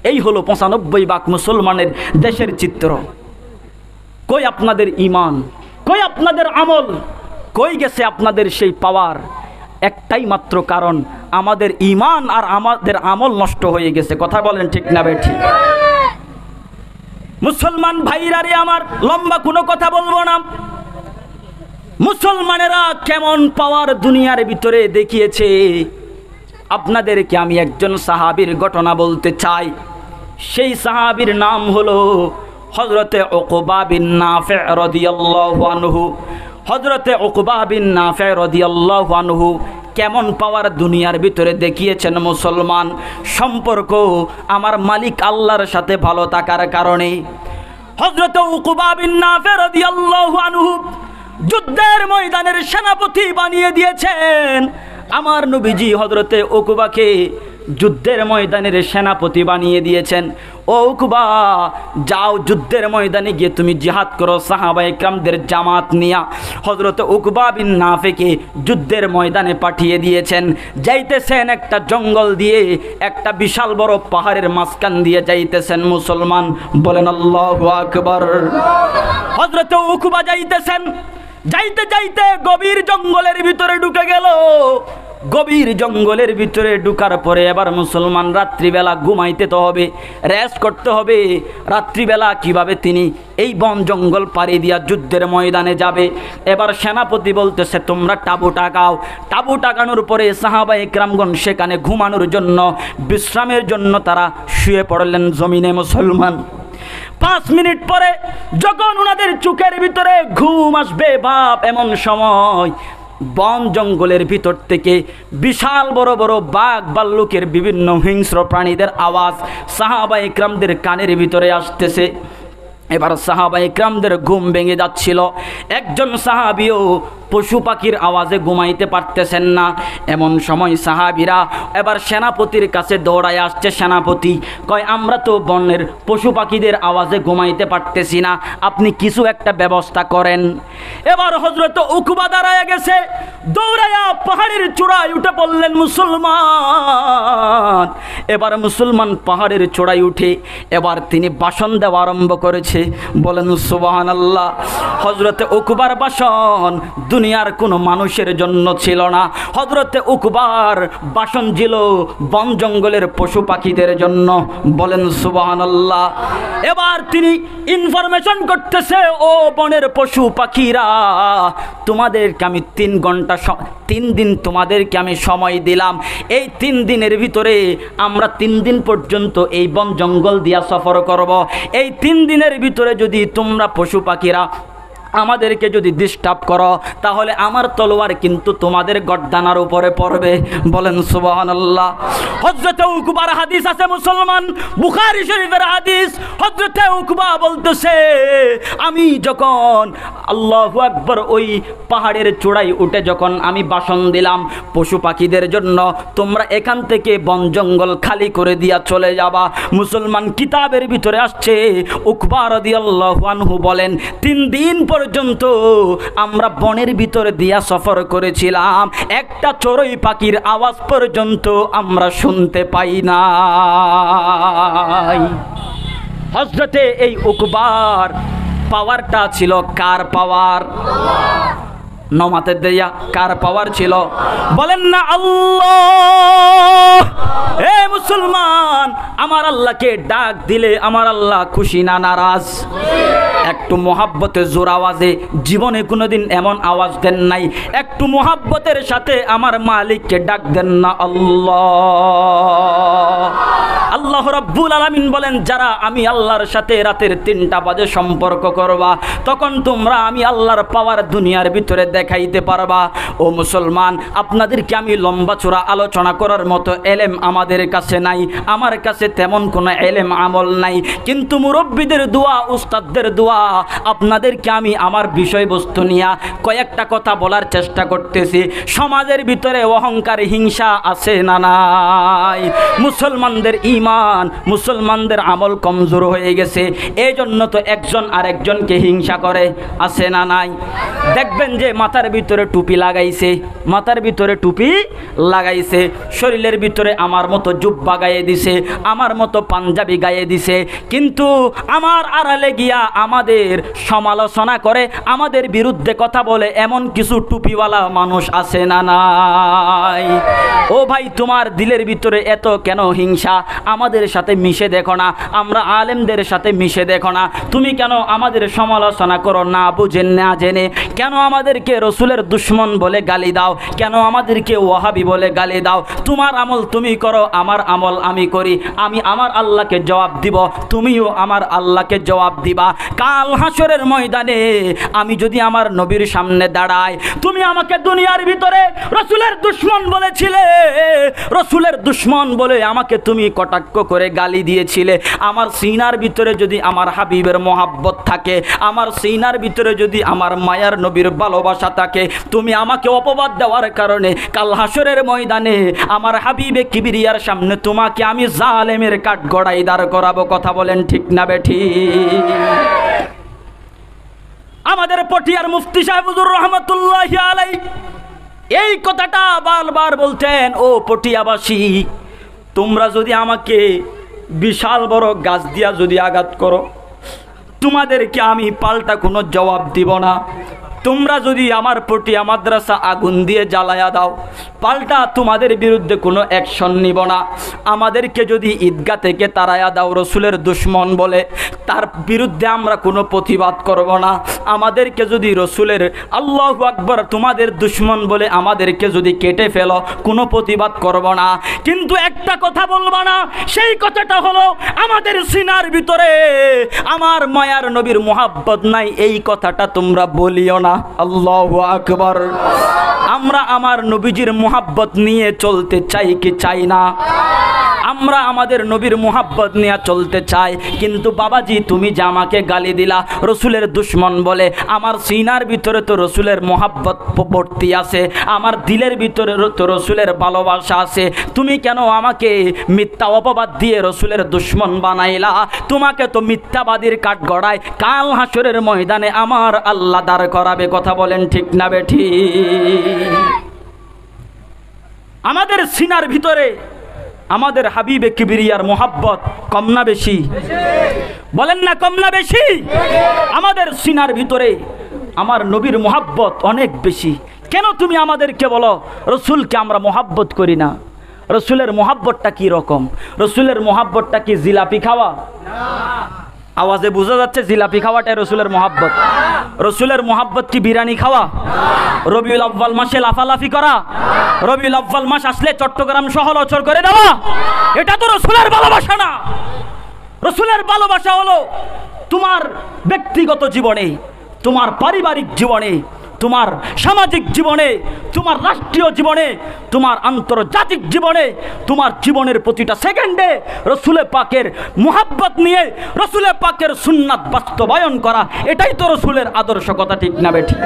এই হলো ৯৫ ভাগ মুসলমানের দেশের চিত্র। কই আপনাদের ঈমান, কই আপনাদের আমল, কই গেছে আপনাদের সেই পাওয়ার? একটাই মাত্র কারণ, আমাদের ঈমান আর আমাদের আমল নষ্ট হয়ে গেছে। কথা বলেন ঠিক না বেঠিক? মুসলমান ভাইরা রে আমার, লম্বা কোনো কথা বলবো না। মুসলমানেরা কেমন পাওয়ার দুনিয়ার ভিতরে দেখিয়েছে, আপনাদেরকে আমি একজন সাহাবীর ঘটনা বলতে চাই। সেই সাহাবীর নাম হলো হযরতে উকবা বিন নাফি রাদিয়াল্লাহু আনহু। হযরতে উকবা বিন নাফি রাদিয়াল্লাহু আনহু কেমন পাওয়ার দুনিয়ার ভিতরে দেখিয়েছেন। মুসলমান সম্পর্ক আমার মালিক আল্লাহর সাথে ভালো থাকার কারণে হযরতে উকবা বিন নাফি রাদিয়াল্লাহু আনহু যুদ্ধের ময়দানের সেনাপতি বানিয়ে দিয়েছেন। আমার নবীজি হযরতে উকবাকে যুদ্ধের ময়দানের সেনাপতি বানিয়ে দিয়েছেন। ও উকবা, যাও যুদ্ধের ময়দানে গিয়ে তুমি জিহাদ করো সাহাবায়ে কেরামদের জামাত নিয়া। হযরত উকবা বিন নাফিকে যুদ্ধের ময়দানে পাঠিয়ে দিয়েছেন। যাইতেছেন একটা জঙ্গল দিয়ে, একটা বিশাল বড় পাহাড়ের মাঝখান দিয়ে যাইতেছেন। মুসলমান বলেন আল্লাহু আকবার। হযরত উকবা যাইতেছেন, যাইতে যাইতে গভীর জঙ্গলের ভিতরে ঢুকে গেল। গভীর জঙ্গলের ভিতরে ঢুকার পরে এবার মুসলমান রাত্রিবেলা ঘুমাইতে তো হবে, রেস্ট করতে হবে। রাত্রিবেলা কিভাবে তিনি এই বন জঙ্গল পাড়ি দিয়া যুদ্ধের ময়দানে যাবে? এবার সেনাপতি বলতেছে তোমরা তাঁবু টাকাও। তাঁবু টাকানোর পরে সাহাবায়ে কেরামগণ সেখানে ঘুমানোর জন্য, বিশ্রামের জন্য তারা শুয়ে পড়লেন জমিনে। মুসলমান 5 মিনিট পরে যখন ওনাদের চোখের ভিতরে ঘুম আসবে ভাব, এমন সময় বন জঙ্গলের ভিতর থেকে বিশাল বড় বড় বাঘ ভাল্লুকের বিভিন্ন হিংস্র প্রাণীদের আওয়াজ সাহাবায়ে কেরামদের কানের ভিতরে আসতেছে। এবার সাহাবায়ে কেরামদের ঘুম ভেঙে যাচ্ছিল। একজন সাহাবীও পশু পাখির আওয়াজে ঘুমাইতে পারতেছেন না। এমন সময় সাহাবীরা এবার সেনাপতির কাছে দৌড়ায় আসছে। সেনাপতি কয় আমরা তো বনের পশু পাখিদের আওয়াজে ঘুমাইতে পারতেছি না, আপনি কিছু একটা ব্যবস্থা করেন। এবার হযরত উকবা দাঁড়ায় গেছে, দৌড়ায়া পাহাড়ের চূড়ায় উঠে পড়লেন মুসলমান। এবার মুসলমান পাহাড়ের চূড়ায় উঠে এবার তিনি ভাষণ দেওয়া আরম্ভ করেছে। বলেন সুবহানাল্লাহ। হযরতে উকবার ভাষণ দুনিয়ার কোনো মানুষের জন্য ছিল না। হযরতে উকবার ভাষণ ছিল বন জঙ্গলের পশু পাখিদের জন্য। বলেন সুবহানাল্লাহ। এবার তিনি ইনফরমেশন করতেছে, ও বনের পশু পাখিরা, তোমাদেরকে আমি 3 দিন তোমাদেরকে আমি সময় দিলাম। এই 3 দিনের ভিতরে আমরা 3 দিন পর্যন্ত এই বন জঙ্গল দিয়া সফর করব। এই 3 দিনের ভিতরে যদি তোমরা পশু পাখিরা আমাদেরকে যদি ডিস্টার্ব করো, তাহলে আমার তলোয়ার কিন্তু তোমাদের গর্দানার উপরে পড়বে। বলেন সুবহানাল্লাহ। হযরতে উকবার হাদিস আছে মুসলমান, বুখারী শরীফের হাদিস। হযরতে উকবা বলতেছে, আমি যখন আল্লাহু আকবার ওই পাহাড়ের চূড়ায় উঠে যখন আমি ভাষণ দিলাম পশু পাখিদের জন্য, তোমরা এখান থেকে বন জঙ্গল খালি করে দিয়া চলে যাবা। মুসলমান কিতাবের ভিতরে আসছে, উকবা রাদিয়াল্লাহু আনহু বলেন 3 দিন পর্যন্ত আমরা বনের ভিতরে দিয়া সফর করেছিলাম, একটা চড়ুই পাখির আওয়াজ পর্যন্ত আমরা শুনতে পাই নাই। হযরতে এই উকবার পাওয়ারটা ছিল কার পাওয়ার? নমাতে দেয়া কার পাওয়ার ছিল? বলেন না আল্লাহ। এ মুসলমান, আমার আল্লাহকে ডাক দিলে আমার আল্লাহ খুশি না নারাজ? একটু মোহাব্বতে জোর আওয়াজে, জীবনে কোনোদিন এমন আওয়াজ দেন নাই। একটু মোহাব্বতের সাথে আমার মালিককে ডাক দেন না আল্লাহ। আল্লাহ রাব্বুল আলামিন বলেন, যারা আমি আল্লাহর সাথে রাতের 3টা বাজে সম্পর্ক করবা, তখন তোমরা আমি আল্লাহর পাওয়ার দুনিয়ার ভিতরে দেখাইতে পারবা। ও মুসলমান, আপনাদেরকে আমি লম্বা চূড়া আলোচনা করার মতো এলেম আমাদের কাছে নাই, আমার কাছে তেমন কোনো এলেম আমল নাই, কিন্তু মুরব্বীদের দোয়া, উস্তাদদের দোয়া, আপনাদেরকে আমি আমার বিষয়বস্তু নিয়ে কয়েকটা কথা বলার চেষ্টা করতেছি। সমাজের ভিতরে অহংকার, হিংসা আছে না নাই? মুসলমানদের ঈমান মুসলমানদের আমল কমজোর হয়ে গেছে, এই জন্য তো একজন আরেকজনকে হিংসা করে, আছে না নাই? দেখবেন যে মাথার ভিতরে টুপি লাগাইছে, মাথার ভিতরে টুপি লাগাইছে, শরীরের ভিতরে আমার মতো জুব্বা গায়ে দিছে, আমার মতো পাঞ্জাবি গায়ে দিছে, কিন্তু আমার আড়ালে গিয়া আমাদের সমালোচনা করে, আমাদের বিরুদ্ধে কথা বলে এমন কিছু টুপিওয়ালা মানুষ আছে না নাই? ও ভাই, তোমার দিলের ভিতরে এত কেন হিংসা? আমাদের সাথে মিশে দেখো না, আমরা আলেমদের সাথে মিশে দেখো না। তুমি কেন আমাদের সমালোচনা করো না বুঝে না জেনে? কেন আমাদেরকে রসুলের দুশ্মন বলে গালি দাও? কেন আমাদেরকে ওয়াহাবি বলে গালি দাও? তোমার আমল তুমি করো, আমার আমল আমি করি, আমি আমার আল্লাহকে জবাব দিব, তুমিও আমার আল্লাহকে জবাব দিবা। কাল হাসরের ময়দানে আমি যদি আমার নবীর সামনে দাঁড়াই, তুমি আমাকে দুনিয়ার ভিতরে রসুলের দুশ্মন বলেছিলে, রসুলের দুশ্মন বলে আমাকে তুমি কটাক্ষ করে গালি দিয়েছিলে। আমার সিনার ভিতরে যদি আমার হাবিবের মোহাব্বত থাকে, আমার সিনার ভিতরে যদি আমার মায়ার নবীর ভালোবাসা থাকে, তুমি আমাকে অপবাদ দেওয়ার কারণে কাল হাসরের ময়দানে আমার হাবিবে কিবরিয়ার সামনে তোমাকে আমি জালেমের কাঠ গড়াই দাঁড় করাবো। কথা বলেন ঠিক না বেঠি? আমাদের পটিয়ার মুফতি সাহেব হুজুর রহমাতুল্লাহি আলাইহি এই কথাটা বারবার বলতেন, ও পটিয়াবাসী, তোমরা যদি আমাকে বিশাল বড় গাছ দিয়া যদি আঘাত করো, তোমাদেরকে আমি পাল্টা কোনো জবাব দিব না। তোমরা যদি আমার পটিয়া মাদ্রাসা আগুন দিয়ে জ্বালায়া দাও, পাল্টা তোমাদের বিরুদ্ধে কোনো অ্যাকশন নিব না। আমাদেরকে যদি ঈদগাহ থেকে তাড়ায়া দাও রসুলের দুশ্মন বলে, তার বিরুদ্ধে আমরা কোনো প্রতিবাদ করব না। আমাদেরকে যদি রসুলের আল্লাহু আকবার তোমাদের দুশ্মন বলে আমাদেরকে যদি কেটে ফেলো, কোনো প্রতিবাদ করব না। কিন্তু একটা কথা বলবো না, সেই কথাটা হলো আমাদের সিনার ভিতরে আমার মায়ার নবীর মুহাব্বত নাই, এই কথাটা তোমরা বলিও না। আল্লাহু আকবার। আমরা আমার নবীজির মুহাব্বত নিয়ে চলতে চাই কি চাই না? আমরা আমাদের নবীর মুহাব্বত নিয়ে চলতে চাই। কিন্তু বাবাজি, তুমি যে আমাকে গালি দিলা রসুলের দুশ্মন বলে, আমার সিনার ভিতরে তো রসুলের মুহাব্বত ভর্তি আছে, আমার দিলের ভিতরে তো রসুলের ভালোবাসা আছে। তুমি কেন আমাকে মিথ্যা অপবাদ দিয়ে রসুলের দুশ্মন বানাইলা? তোমাকে তো মিথ্যাবাদীর কাঠ গড়ায় কাল হাসরের ময়দানে আমার আল্লাহ দাঁড় করাবে। কথা বলেন ঠিক না বেঠি? আমাদের সিনার ভিতরে আমাদের হাবিবে কিবরিয়ার মোহাব্বত কম না বেশি? বলেন না, কম না বেশি? আমাদের সিনার ভিতরে আমার নবীর মোহাব্বত অনেক বেশি। কেন তুমি আমাদেরকে বলো রসুলকে আমরা মোহাব্বত করি না? রসুলের মোহাব্বতটা কি রকম? রসুলের মোহাব্বতটা কি জিলাপি খাওয়া? আওয়াজে বোঝা যাচ্ছে জিলাপি খাওয়াটাই রসুলের মোহাব্বত। রসুলের মোহাব্বত কি বিরিয়ানি খাওয়া? রবিউল আউয়াল মাসে লাফালাফি করা? রবিউল আউয়াল মাস আসলে চট্টগ্রাম শহর অচর করে দেওয়া? এটা তো রসুলের ভালোবাসা না। রসুলের ভালোবাসা হলো তোমার ব্যক্তিগত জীবনে, তোমার পারিবারিক জীবনে, তোমার সামাজিক জীবনে, তোমার রাষ্ট্রীয় জীবনে, তোমার আন্তর্জাতিক জীবনে, তোমার জীবনের প্রতিটা সেকেন্ডে রসুলে পাকের মুহাব্বত নিয়ে রসুলে পাকের সুন্নাত বাস্তবায়ন করা, এটাই তো রসুলের আদর্শ। কথা ঠিক না বেঠিক?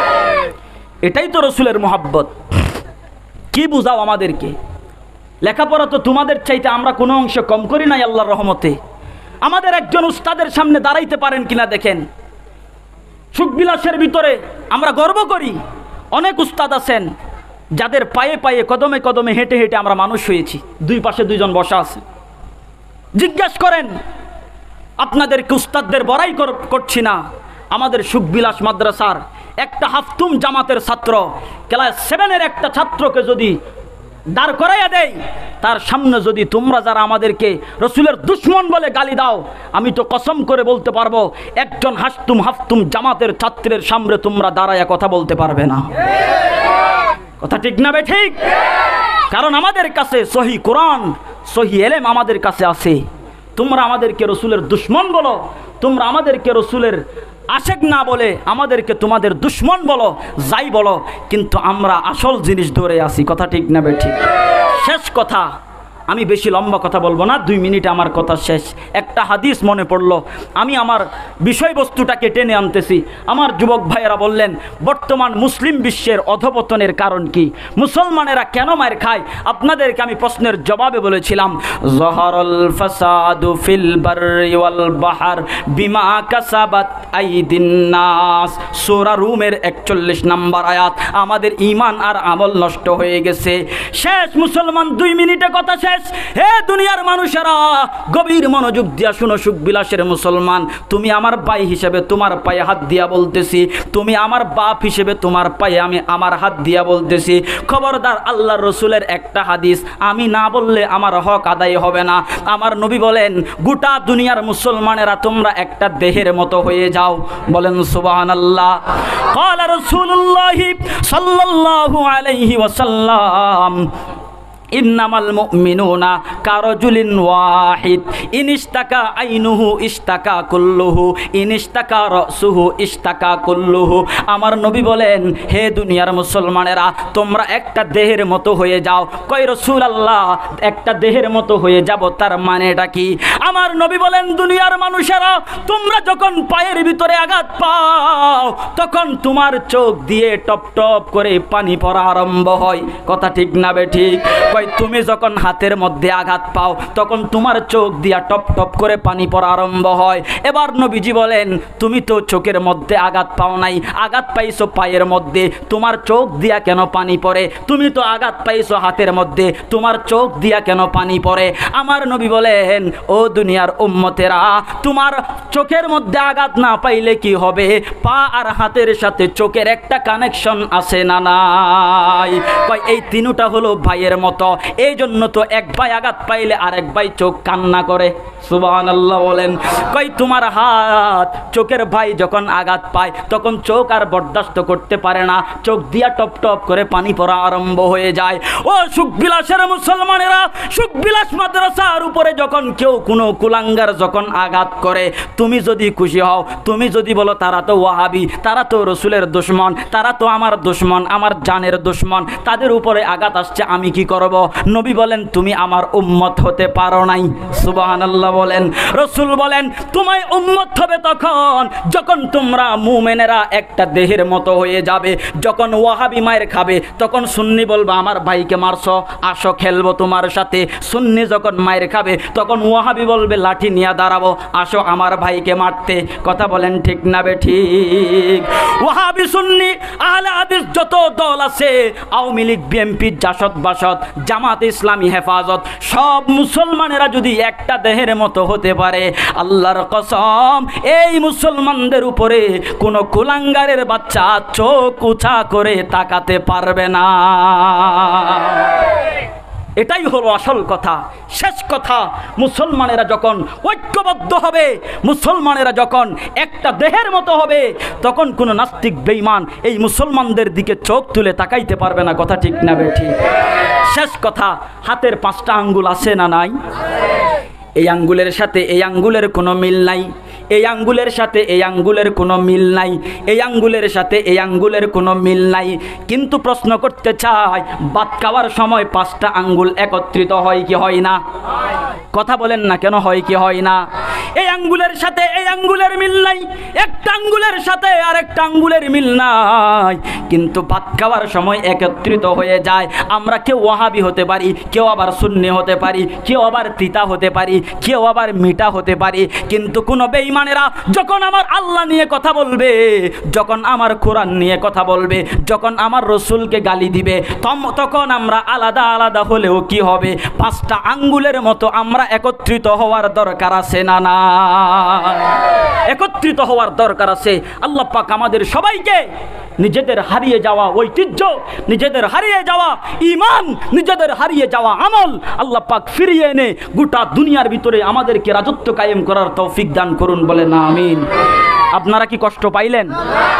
এটাই তো রসুলের মুহাব্বত। কি বুঝাও আমাদেরকে? লেখাপড়া তো তোমাদের চাইতে আমরা কোনো অংশ কম করি নাই আল্লাহর রহমতে। আমাদের একজন উস্তাদের সামনে দাঁড়াইতে পারেন কিনা দেখেন। সুখবিলাসের ভিতরে আমরা গর্ব করি। অনেক উস্তাদ আছেন যাদের পায়ে পায়ে কদমে কদমে হেঁটে হেঁটে আমরা মানুষ হয়েছি। দুই পাশে দুইজন বসা আছে। জিজ্ঞেস করেন, আপনাদেরকে উস্তাদদের বড়াই করছি না। আমাদের সুখবিলাস মাদ্রাসার একটা হাফতুম জামাতের ছাত্র, ক্লাস 7-এর একটা ছাত্রকে যদি দাঁড় করাইয়া দেয়, তার সামনে যদি তোমরা যারা আমাদেরকে রসুলের দুশ্মন বলে গালি দাও, আমি তো কসম করে বলতে পারবো একজন হাফতুম জামাতের ছাত্রের সামনে তোমরা দাঁড়াইয়া কথা বলতে পারবে না। কথা ঠিক না বে ঠিক? কারণ আমাদের কাছে সহি কোরআন, সহি এলেম আমাদের কাছে আছে। তোমরা আমাদেরকে রসুলের দুশ্মন বলো, তোমরা আমাদেরকে রসুলের আশেক না বলে আমাদেরকে তোমাদের দুশ্মন বলো, যাই বলো, কিন্তু আমরা আসল জিনিস ধরে আসি। কথা ঠিক না বে ঠিক? শেষ কথা, আমি বেশি লম্বা কথা বলবো না, 2 মিনিটে আমার কথা শেষ। একটা হাদিস মনে পড়লো, আমি আমার বিষয়বস্তুটাকে টেনে আনতেছি। আমার যুবক ভাইয়েরা বললেন, বর্তমান মুসলিম বিশ্বের অধপতনের কারণ কি, মুসলমানেরা কেন মার খায়? আপনাদেরকে আমি প্রশ্নের জবাবে বলেছিলাম, যহরুল ফাসাদু ফিল বাররি ওয়াল বাহর বিমা কাসাবাত আইদিন নাস। সূরা রুমের 41 নম্বর আয়াত। আমাদের ঈমান আর আমল নষ্ট হয়ে গেছে। শেষ মুসলমান, 2 মিনিটে কথা শেষ। হে দুনিয়ার মানুষেরা, গভীর মনোযোগ দিয়া শুনো। সুখবিলাসের মুসলমান, তুমি আমার ভাই হিসেবে তোমার পায়ে হাত দিয়া বলতেছি, তুমি আমার বাপ হিসেবে তোমার পায়ে আমি আমার হাত দিয়া বলতেছি, খবরদার আল্লাহর রসুলের একটা হাদিস আমি না বললে আমার হক আদায় হবে না। আমার নবী বলেন, গোটা দুনিয়ার মুসলমানেরা তোমরা একটা দেহের মতো হয়ে যাও। বলেন সুবহানাল্লাহ। ক্বালা রাসূলুল্লাহ সাল্লাল্লাহু আলাইহি ওয়াসাল্লাম, ইন্নামাল মুমিনুনা কারাজুলিন ওয়াহিদ ইনিস্তাকা আইনুহু ইস্তাকা কুল্লুহু ইনিস্তাকা রাসুহু ইস্তাকা কুল্লুহু। আমার নবী বলেন, হে দুনিয়ার মুসলমানেরা, তোমরা একটা দেহের মতো হয়ে যাও। কয় রাসূলুল্লাহ, একটা দেহের মতো হয়ে যাব, তার মানেটা কি? আমার নবী বলেন, দুনিয়ার মানুষেরা, তোমরা যখন পায়ের ভিতরে আঘাত পাও তখন তোমার চোখ দিয়ে টপ টপ করে পানি পড়া আরম্ভ হয়। কথা ঠিক না বে ঠিক? তুমি যখন হাতের মধ্যে আঘাত পাও তখন তোমার চোখ দিয়া টপ টপ করে পানি পড়া আরম্ভ হয়। এবার নবীজি বলেন, তুমি তো চোখের মধ্যে আঘাত পাও নাই, আঘাত পাইছো পায়ের মধ্যে, তোমার চোখ দিয়া কেন পানি পড়ে? তুমি তো আঘাত পাইছো হাতের মধ্যে, তোমার চোখ দিয়া কেন পানি পড়ে? আমার নবী বলেন, ও দুনিয়ার উম্মতেরা, তোমার চোখের মধ্যে আঘাত না পাইলে কি হবে? পা আর হাতের সাথে চোখের একটা কানেকশন আছে না নাই? কয় এই তিনটা হলো ভাইয়ের মতো। এই জন্য তো এক ভাই আঘাত পাইলে আরেক ভাই চোখ কান্না করে। সুবহানাল্লাহ বলেন। কই তোমার হাত, চোখের ভাই যখন আঘাত পায় তখন চোখ আর বরদাস্ত করতে পারে না, চোখ দিয়া টপ টপ করে পানি পড়া আরম্ভ হয়ে যায়। ও সুখবিলাসের মুসলমানেরা, সুখবিলাস মাদ্রাসার উপরে যখন কেউ কোনো কুলাঙ্গার যখন আঘাত করে, তুমি যদি খুশি হও, তুমি যদি বলো তারা তো ওয়াহাবি, তারা তো রসুলের দুশমন, তারা তো আমার দুশমন, আমার জানের দুশমন, তাদের উপরে আঘাত আসছে, আমি কি করব? নবী বলেন, তুমি আমার উম্মত হতে পারো নাই। সুবহানাল্লাহ বলেন। রসুল বলেন, তোমায় উম্মত হবে তখন যখন তোমরা মুমিনেরা একটা দেহের মতো হয়ে যাবে। যখন ওয়াহাবি মায়ের খাবে তখন সুন্নি বলবে, আমার ভাইকে মারছো, আসো খেলবো তোমার সাথে। সুন্নি যখন মায়ের খাবে তখন ওয়াহাবি বলবে, লাঠি নিয়ে দাঁড়াবো, আসো আমার ভাইকে মারতে। কথা বলেন ঠিক না বে ঠিক? ওয়াহাবি সুন্নি আহলে হাদিস যত দল আছে, আওয়ামী লীগ, বিএনপি, জাসদ বাসদ, জামাত ইসলামী, হেফাজত, সব মুসলমানেরা যদি একটা দেহের মতো হতে পারে, আল্লাহর কসম এই মুসলমানদের উপরে কোনো কুলাঙ্গারের বাচ্চা চোখ উঁচা করে তাকাতে পারবে না। এটাই হলো আসল কথা, শেষ কথা। মুসলমানেরা যখন ঐক্যবদ্ধ হবে, মুসলমানেরা যখন একটা দেহের মতো হবে, তখন কোনো নাস্তিক বেঈমান এই মুসলমানদের দিকে চোখ তুলে তাকাইতে পারবে না। কথা ঠিক না বেঠিক? শেষ কথা, হাতের 5টা আঙ্গুল আছে না নাই? এই আঙ্গুলের সাথে এই আঙ্গুলের কোনো মিল নাই, এই আঙ্গুলের সাথে এই আঙ্গুলের কোনো মিল নাই, এই আঙ্গুলের সাথে এই আঙ্গুলের কোনো মিল নাই। কিন্তু প্রশ্ন করতে চাই, ভাত খাওয়ার সময় 5টা আঙ্গুল একত্রিত হয় কি হয় না? কথা বলেন না কেন, হয় কি হয় না? এই আঙ্গুলের সাথে এই আঙ্গুলের মিল নাই, একটা আঙ্গুলের সাথে আরেকটা আঙ্গুলের মিল নাই, কিন্তু ভাত খাওয়ার সময় একত্রিত হয়ে যায়। আমরা কেউ ওয়াহাবি হতে পারি, কেউ আবার সুন্নি হতে পারি, কেউ আবার তিতা হতে পারি, কেউ আবার মিঠা হতে পারি, কিন্তু কোনো বেঈমানেরা যখন আমার আল্লাহ নিয়ে কথা বলবে, যখন আমার কোরআন নিয়ে কথা বলবে, যখন আমার রসুলকে গালি দিবে, তখন আমরা আলাদা আলাদা হলেও কি হবে? 5টা আঙ্গুলের মতো আমরা একত্রিত হওয়ার দরকার আছে না না? একত্রিত হওয়ার দরকার আছে। আল্লাহ পাক আমাদের সবাইকে নিজেদের হারিয়ে যাওয়া ঐতিহ্য, নিজেদের হারিয়ে যাওয়া ঈমান, নিজেদের হারিয়ে যাওয়া আমল আল্লাহ পাক ফিরিয়ে এনে গোটা দুনিয়ার ভিতরে আমাদেরকে রাজত্ব কায়েম করার তৌফিক দান করুন। বলেন আমিন। আপনারা কি কষ্ট পাইলেন?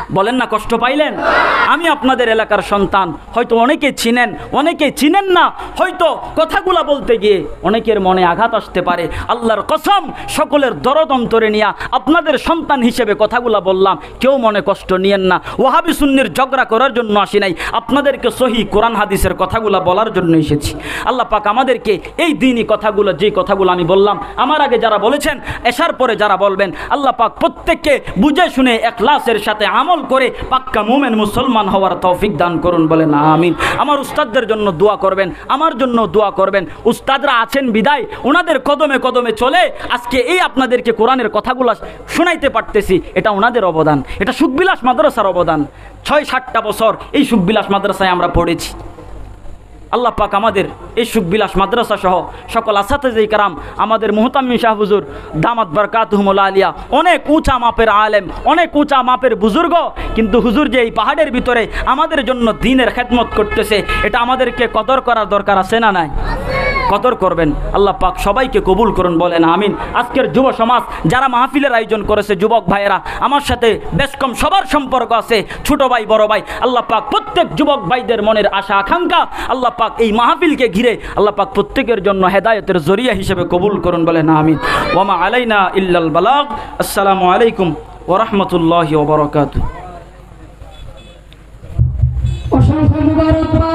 বলেন না, কষ্ট পাইলেন? আমি আপনাদের এলাকার সন্তান, হয়তো অনেকে চিনেন, অনেকে চিনেন না, হয়তো কথাগুলা বলতে গিয়ে অনেকের মনে আঘাত আসতে পারে। আল্লাহর কসম, সকলের দরদ অন্তরে নিয়া আপনাদের সন্তান হিসেবে কথাগুলা বললাম, কেউ মনে কষ্ট নিয়েন না। ওয়াহাবি সুন্নির ঝগড়া করার জন্য আসি নাই, আপনাদেরকে সহি কোরআন হাদিসের কথাগুলা বলার জন্য এসেছি। আল্লাহ পাক আমাদেরকে এই দিনই কথাগুলো, যে কথাগুলো আমি বললাম, আমার আগে যারা বলেছেন, এশার পরে যারা বলবেন, আল্লাহ পাক প্রত্যেককে বুঝে শুনে ইখলাসের সাথে আমল করে পাক্কা মুমিন মুসলমান হওয়ার তৌফিক দান করুন, বলেন আমিন। আমার উস্তাদদের জন্য দোয়া করবেন, আমার জন্য দোয়া করবেন। উস্তাদরা আছেন বিদায়, ওনাদের কদমে কদমে চলে আজকে এই আপনাদেরকে কোরআনের কথাগুলো শোনাইতে পারতেছি, এটা ওনাদের অবদান, এটা সুখবিলাস মাদ্রাসার অবদান। ৬-৭টা বছর এই সুখবিলাস মাদ্রাসায় আমরা পড়েছি। আল্লাহ পাক আমাদের এই সুখবিলাস মাদ্রাসা সহ সকল আসাতেজে কারাম, আমাদের মুহতামিম শাহ হুজুর দামাত বারকাতুহুমুল আলিয়া, অনেক উঁচা মাপের আলেম, অনেক উঁচা মাপের বুজুর্গ, কিন্তু হুজুর যে এই পাহাড়ের ভিতরে আমাদের জন্য দ্বীনের খেদমত করতেছে, এটা আমাদেরকে কদর করার দরকার আছে না নাই? কদর করবেন। আল্লাহ পাক সবাইকে কবুল করুন, বলেন আমিন। আজকের যুব সমাজ যারা মাহফিলের আয়োজন করেছে, যুবক ভাইয়েরা, আমার সাথে বেশ কম সবার সম্পর্ক আছে, ছোট ভাই বড় ভাই, আল্লাহ পাক প্রত্যেক যুবক ভাইদের মনের আশা আকাঙ্ক্ষা আল্লাহ পাক এই মাহফিলকে ঘিরে আল্লাহ পাক প্রত্যেকের জন্য হেদায়েতের জরিয়া হিসেবে কবুল করুন, বলেন আমিন। ওয়া মা আলাইনা ইল্লাল বালাগ। আসসালামু আলাইকুম ওয়া রাহমাতুল্লাহি ওয়া বারাকাতুহু।